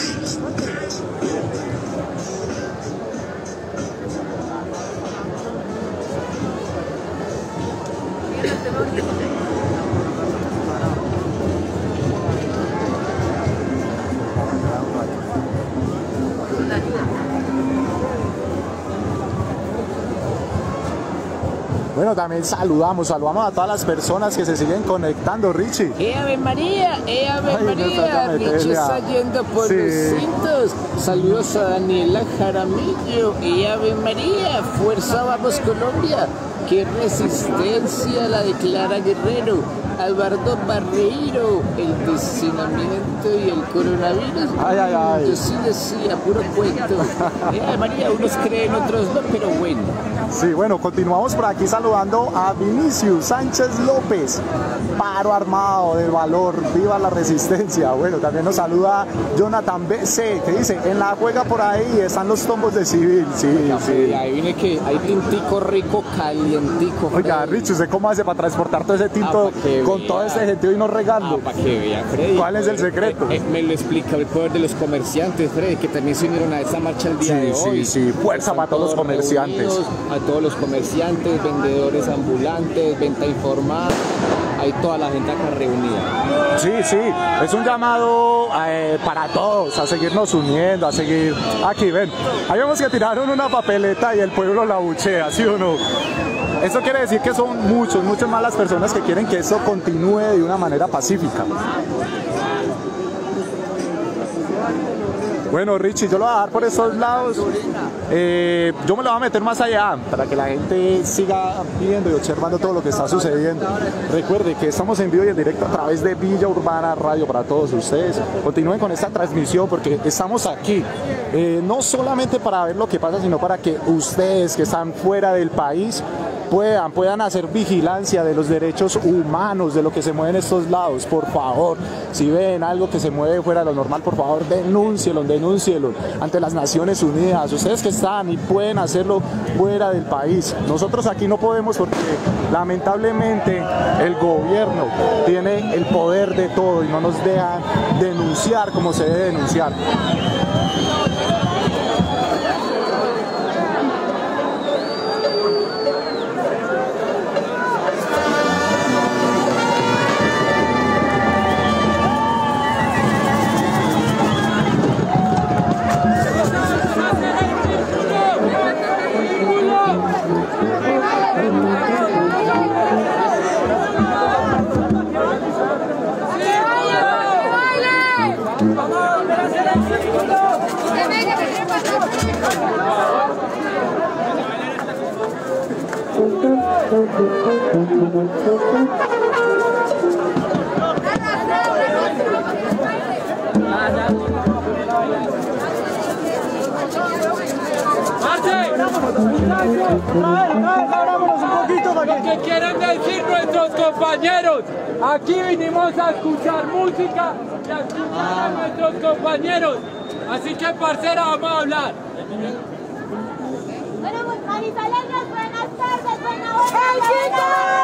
Bueno, también saludamos, saludamos a todas las personas que se siguen conectando, Richie. ¡Eh, Ave María! ¡Eh, Ave Ay, María! no, Richie está yendo por sí. los cintos. Saludos a Daniela Jaramillo. ¡Eh, Ave María! ¡Fuerza, vamos Colombia! ¡Qué resistencia la de Clara Guerrero! Alvardo Barreiro, el descenamiento y el coronavirus. Ay, ay, ay. Yo sí decía, puro cuento. Eh, María, unos creen, otros no, pero bueno. Sí, bueno, continuamos por aquí saludando a Vinicius Sánchez López. Paro armado de valor, viva la resistencia. Bueno, también nos saluda Jonathan B C, que dice, en la juega por ahí están los tombos de civil. Sí, sí. Ahí viene que hay tintico rico, calientico. Oiga, Rich, ¿usted cómo hace para transportar todo ese tinto ah, con todo este gentío y no regando? Ah, para que vea, Freddy. ¿Cuál es el secreto? Eh, eh, me lo explica el poder de los comerciantes, Freddy, que también se unieron a esta marcha el día sí, de hoy. Sí, sí, fuerza para todos los comerciantes. Reunidos, a todos los comerciantes, vendedores ambulantes, venta informada. Hay toda la gente acá reunida. Sí, sí, es un llamado eh, para todos a seguirnos uniendo, a seguir aquí, ven. Ahí vemos que tiraron una papeleta y el pueblo la buchea, ¿sí o no? Eso quiere decir que son muchos, muchas más las personas que quieren que eso continúe de una manera pacífica. Bueno, Richie, yo lo voy a dar por estos lados. Eh, yo me lo voy a meter más allá para que la gente siga viendo y observando todo lo que está sucediendo. Recuerde que estamos en vivo y en directo a través de Villa Urbana Radio para todos ustedes. Continúen con esta transmisión porque estamos aquí, eh, no solamente para ver lo que pasa, sino para que ustedes que están fuera del país puedan, puedan hacer vigilancia de los derechos humanos, de lo que se mueve en estos lados, por favor. Si ven algo que se mueve fuera de lo normal, por favor, denúncielo, denúncielo ante las Naciones Unidas. Ustedes que están y pueden hacerlo fuera del país. Nosotros aquí no podemos porque lamentablemente el gobierno tiene el poder de todo y no nos dejan denunciar como se debe denunciar. Lo que quieren decir nuestros compañeros, aquí vinimos a escuchar música y a escuchar a nuestros compañeros, así que parcera, vamos a hablar. Bueno, pues manizaleños, buenas tardes, buena hora.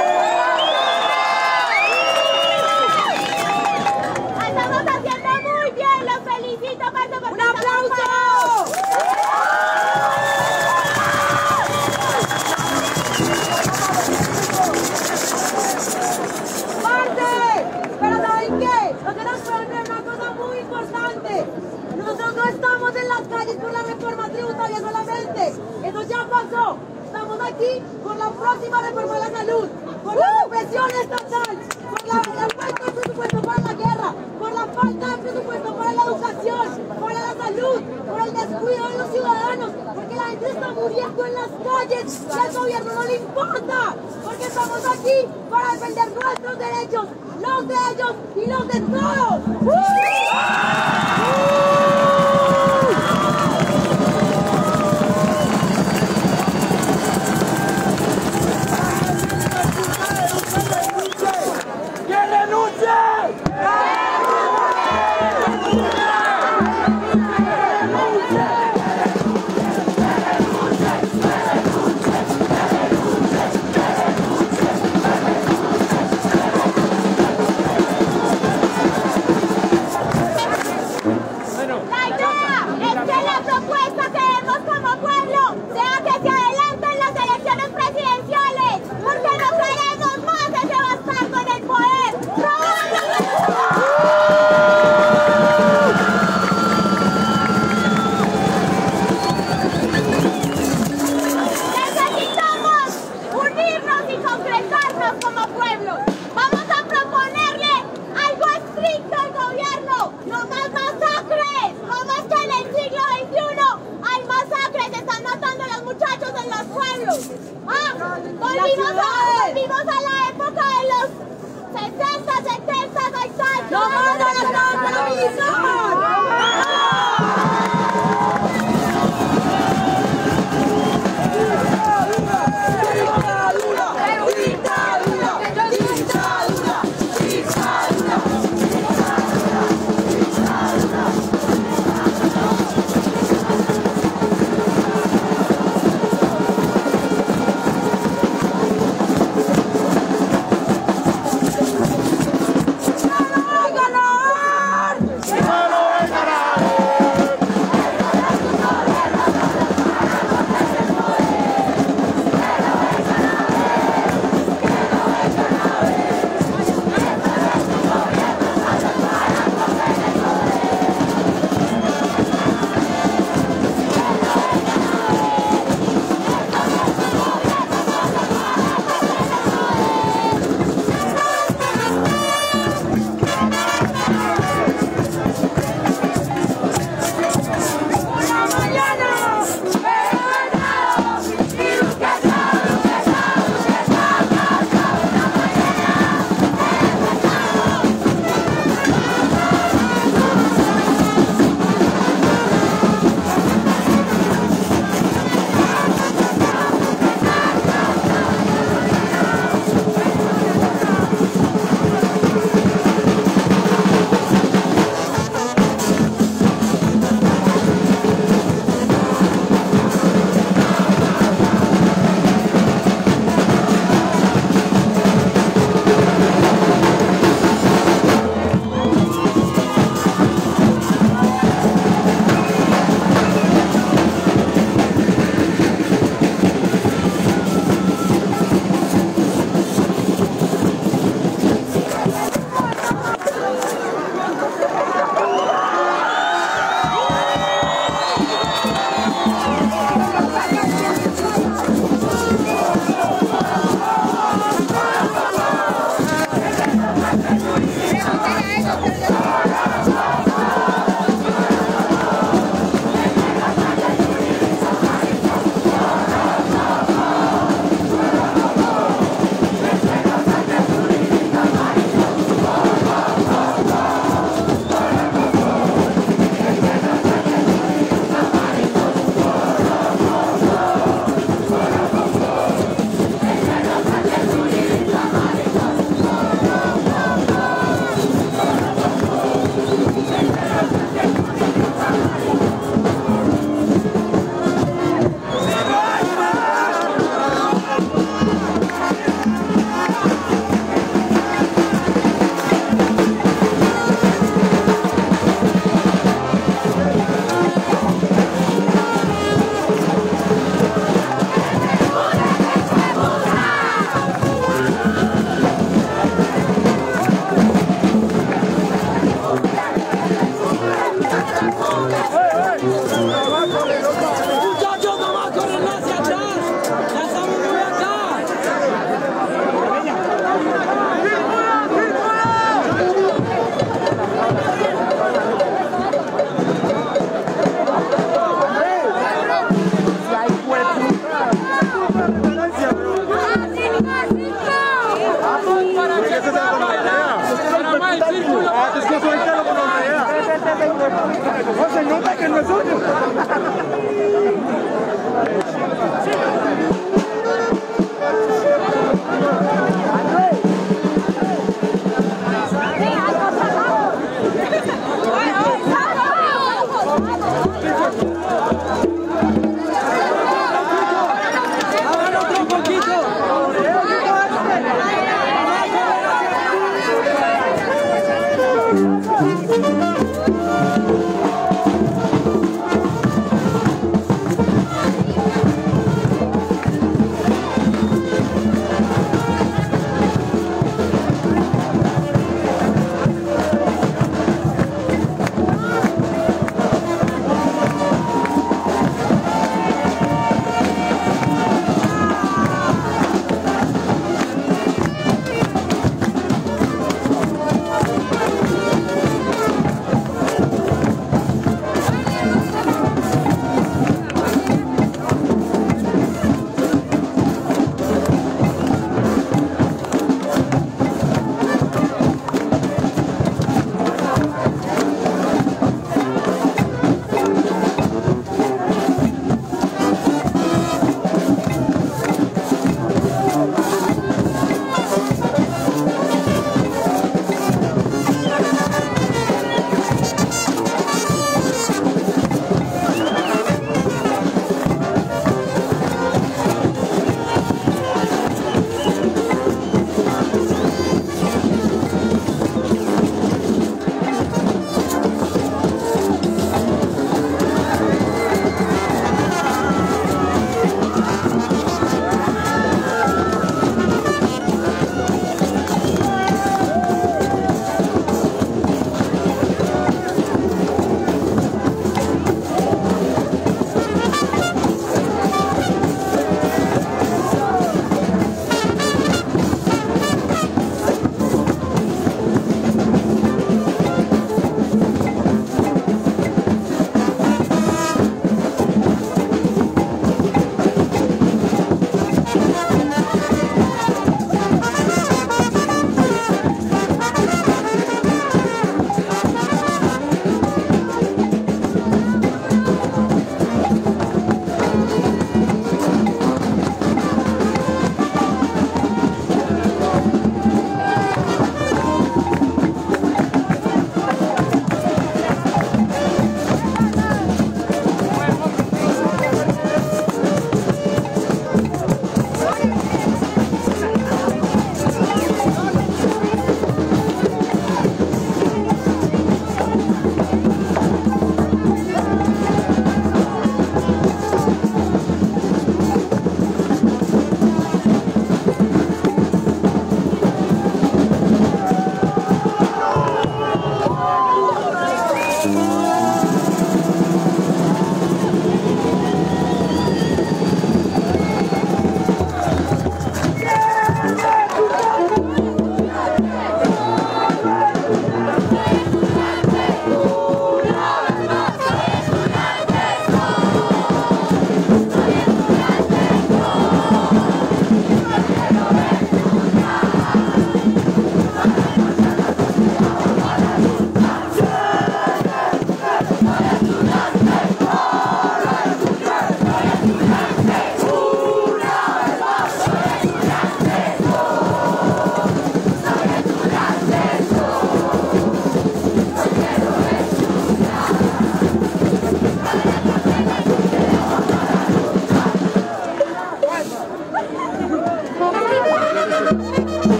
Estamos haciendo muy bien, los felicito, parce, porque ¡un aplauso! Pero ¿saben qué? Lo que nos puede ver una cosa muy importante. Nosotros no estamos en las calles por la reforma tributaria solamente. Eso ya pasó. Estamos aquí por la próxima reforma de la salud, por la represión estatal, por la falta de presupuesto para la guerra, por la falta de presupuesto para la educación, para la salud, por el descuido de los ciudadanos, porque la gente está muriendo en las calles y al gobierno no le importa, porque estamos aquí para defender nuestros derechos, los de ellos y los de todos. ¡Ganar! se nota que no es suyo.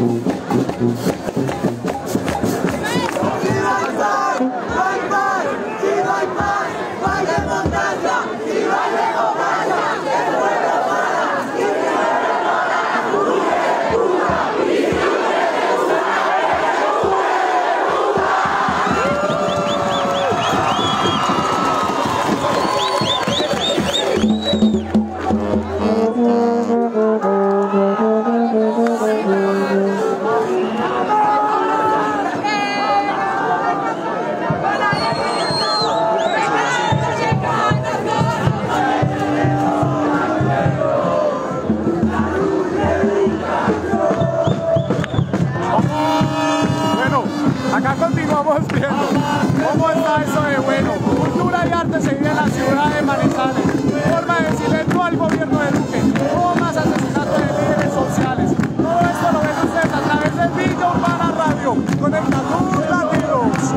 Acá continuamos viendo cómo está eso de bueno. Cultura y arte se vive en la ciudad de Manizales. Forma de decirle no al gobierno de Duque. No más asesinatos de líderes sociales. Todo esto lo ven ustedes a través de Villa Urbana Radio. Conectando latinos.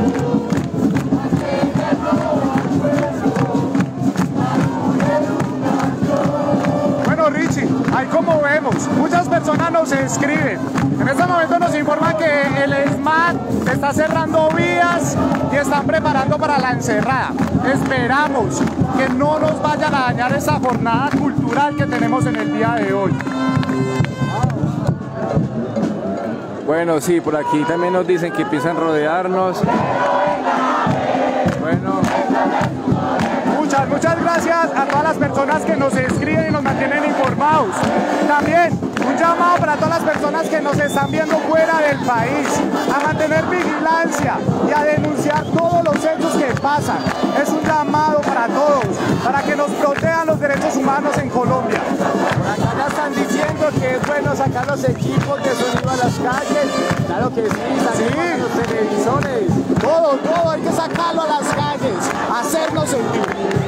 Bueno, Richie, ahí como vemos, muchas personas nos escriben. En este momento nos informan que el ESMAD está cerrando vías y están preparando para la encerrada. Esperamos que no nos vayan a dañar esa jornada cultural que tenemos en el día de hoy. Bueno, sí, por aquí también nos dicen que empiezan a rodearnos. Bueno. Muchas, muchas gracias a todas las personas que nos escriben y nos mantienen informados. También un llamado para todas las personas que nos están viendo fuera del país a mantener vigilancia y a denunciar todos los hechos que pasan. Es un llamado para todos, para que nos protejan los derechos humanos en Colombia. Por acá ya están diciendo que es bueno sacar los equipos de sonido a las calles. Claro que sí, sacar los televisores. Todo, todo hay que sacarlo a las calles, hacernos sentir.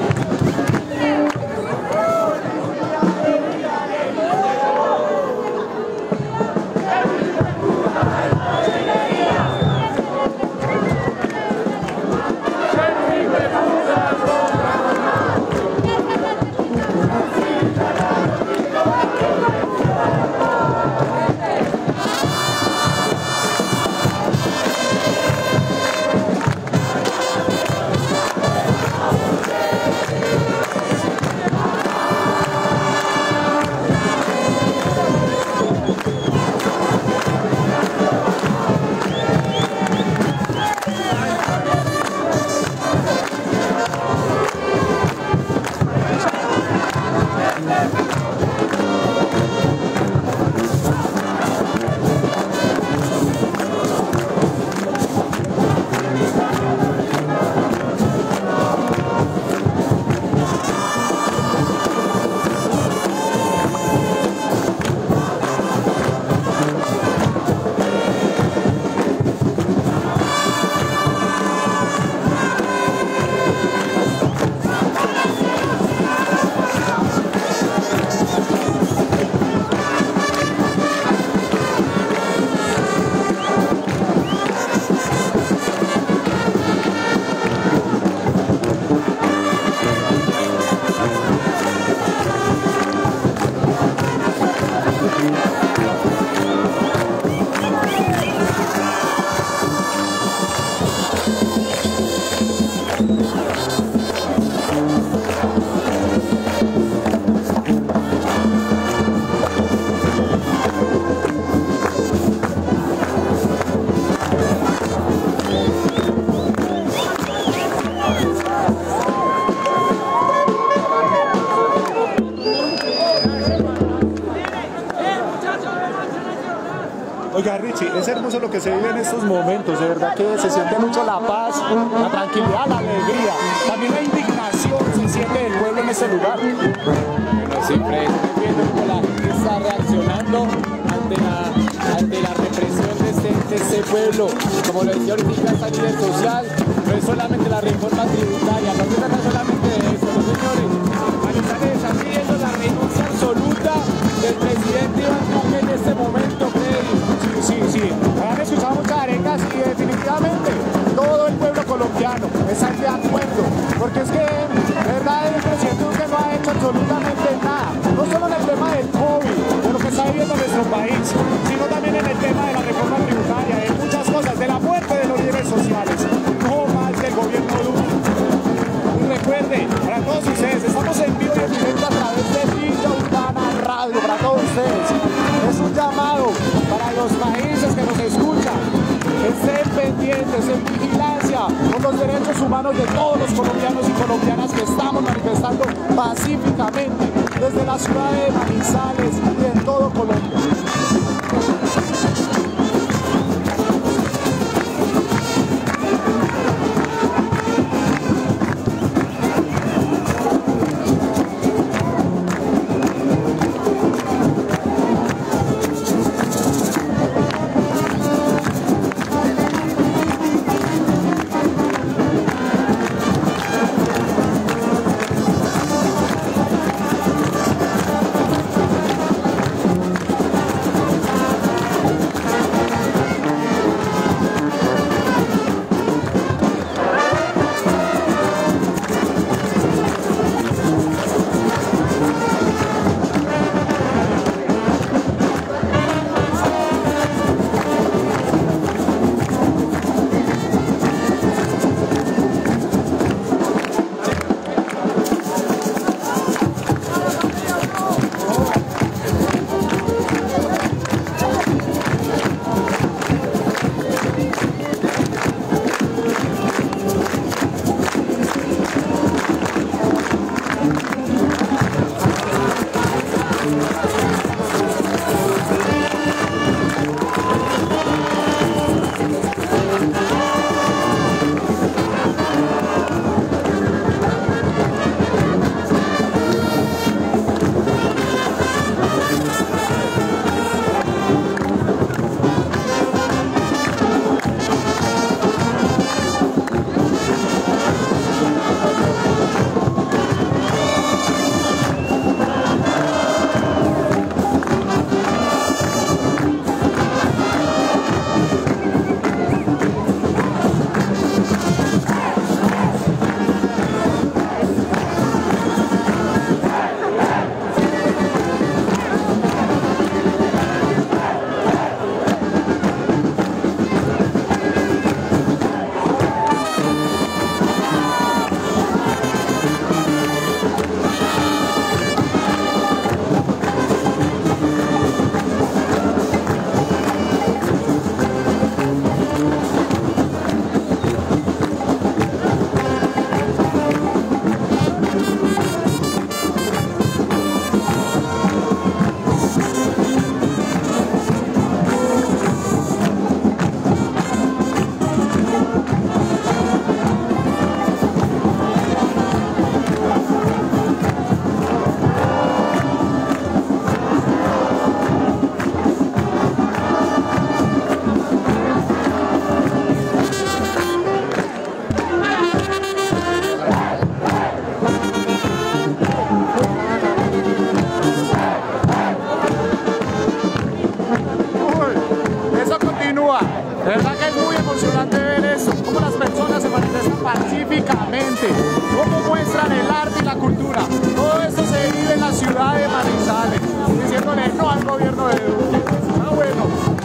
Oiga, Richie, es hermoso lo que se vive en estos momentos, de verdad que se siente mucho la paz, la tranquilidad, la alegría, también la indignación se siente del pueblo en ese lugar. Bueno, siempre estoy viendo cómo la gente está reaccionando ante la, ante la represión de este, de este pueblo. Como lo decía ahorita, esta líder social no es solamente la reforma tributaria, no se trata solamente de eso, ¿no, señores? Manizales está pidiendo la renuncia absoluta del presidente Iván Duque en este momento, Freddy. Sí, sí, han escuchado muchas arengas y definitivamente todo el pueblo colombiano está de acuerdo, porque es que, de verdad, el presidente Duque no ha hecho absolutamente nada, no solo en el tema del COVID, de lo que está viviendo nuestro país, sino también en los países que nos escuchan estén pendientes, en vigilancia por los derechos humanos de todos los colombianos y colombianas que estamos manifestando pacíficamente desde la ciudad de Manizales y en todo Colombia. De verdad que es muy emocionante ver eso, cómo las personas se manifiestan pacíficamente, cómo muestran el arte y la cultura. Todo esto se vive en la ciudad de Manizales, diciéndole no al gobierno de Duque. Está bueno.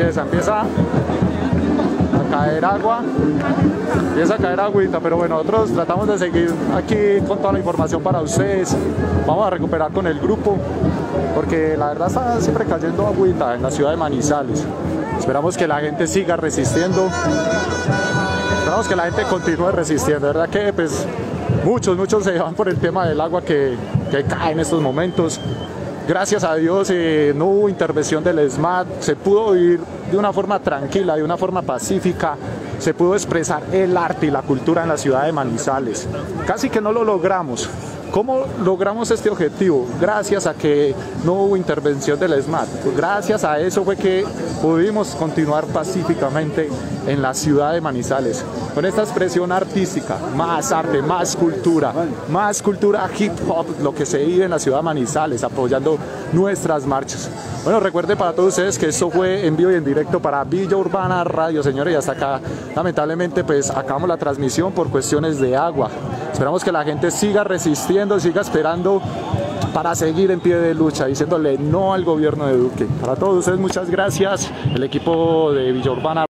empieza, empieza a caer agua, empieza a caer agüita, pero bueno, nosotros tratamos de seguir aquí con toda la información para ustedes. Vamos a recuperar con el grupo, porque la verdad está siempre cayendo agüita en la ciudad de Manizales. Esperamos que la gente siga resistiendo, esperamos que la gente continúe resistiendo. De verdad que pues muchos, muchos se van por el tema del agua que, que cae en estos momentos. Gracias a Dios eh, no hubo intervención del ESMAD, se pudo vivir de una forma tranquila, de una forma pacífica, se pudo expresar el arte y la cultura en la ciudad de Manizales. Casi que no lo logramos. ¿Cómo logramos este objetivo? Gracias a que no hubo intervención del ESMAD. Gracias a eso fue que pudimos continuar pacíficamente en la ciudad de Manizales. Con esta expresión artística, más arte, más cultura, más cultura hip hop, lo que se vive en la ciudad de Manizales, apoyando nuestras marchas. Bueno, recuerden para todos ustedes que esto fue en vivo y en directo para Villa Urbana Radio, señores, y hasta acá, lamentablemente, pues acabamos la transmisión por cuestiones de agua. Esperamos que la gente siga resistiendo, siga esperando para seguir en pie de lucha, diciéndole no al gobierno de Duque. Para todos ustedes, muchas gracias. El equipo de Villa Urbana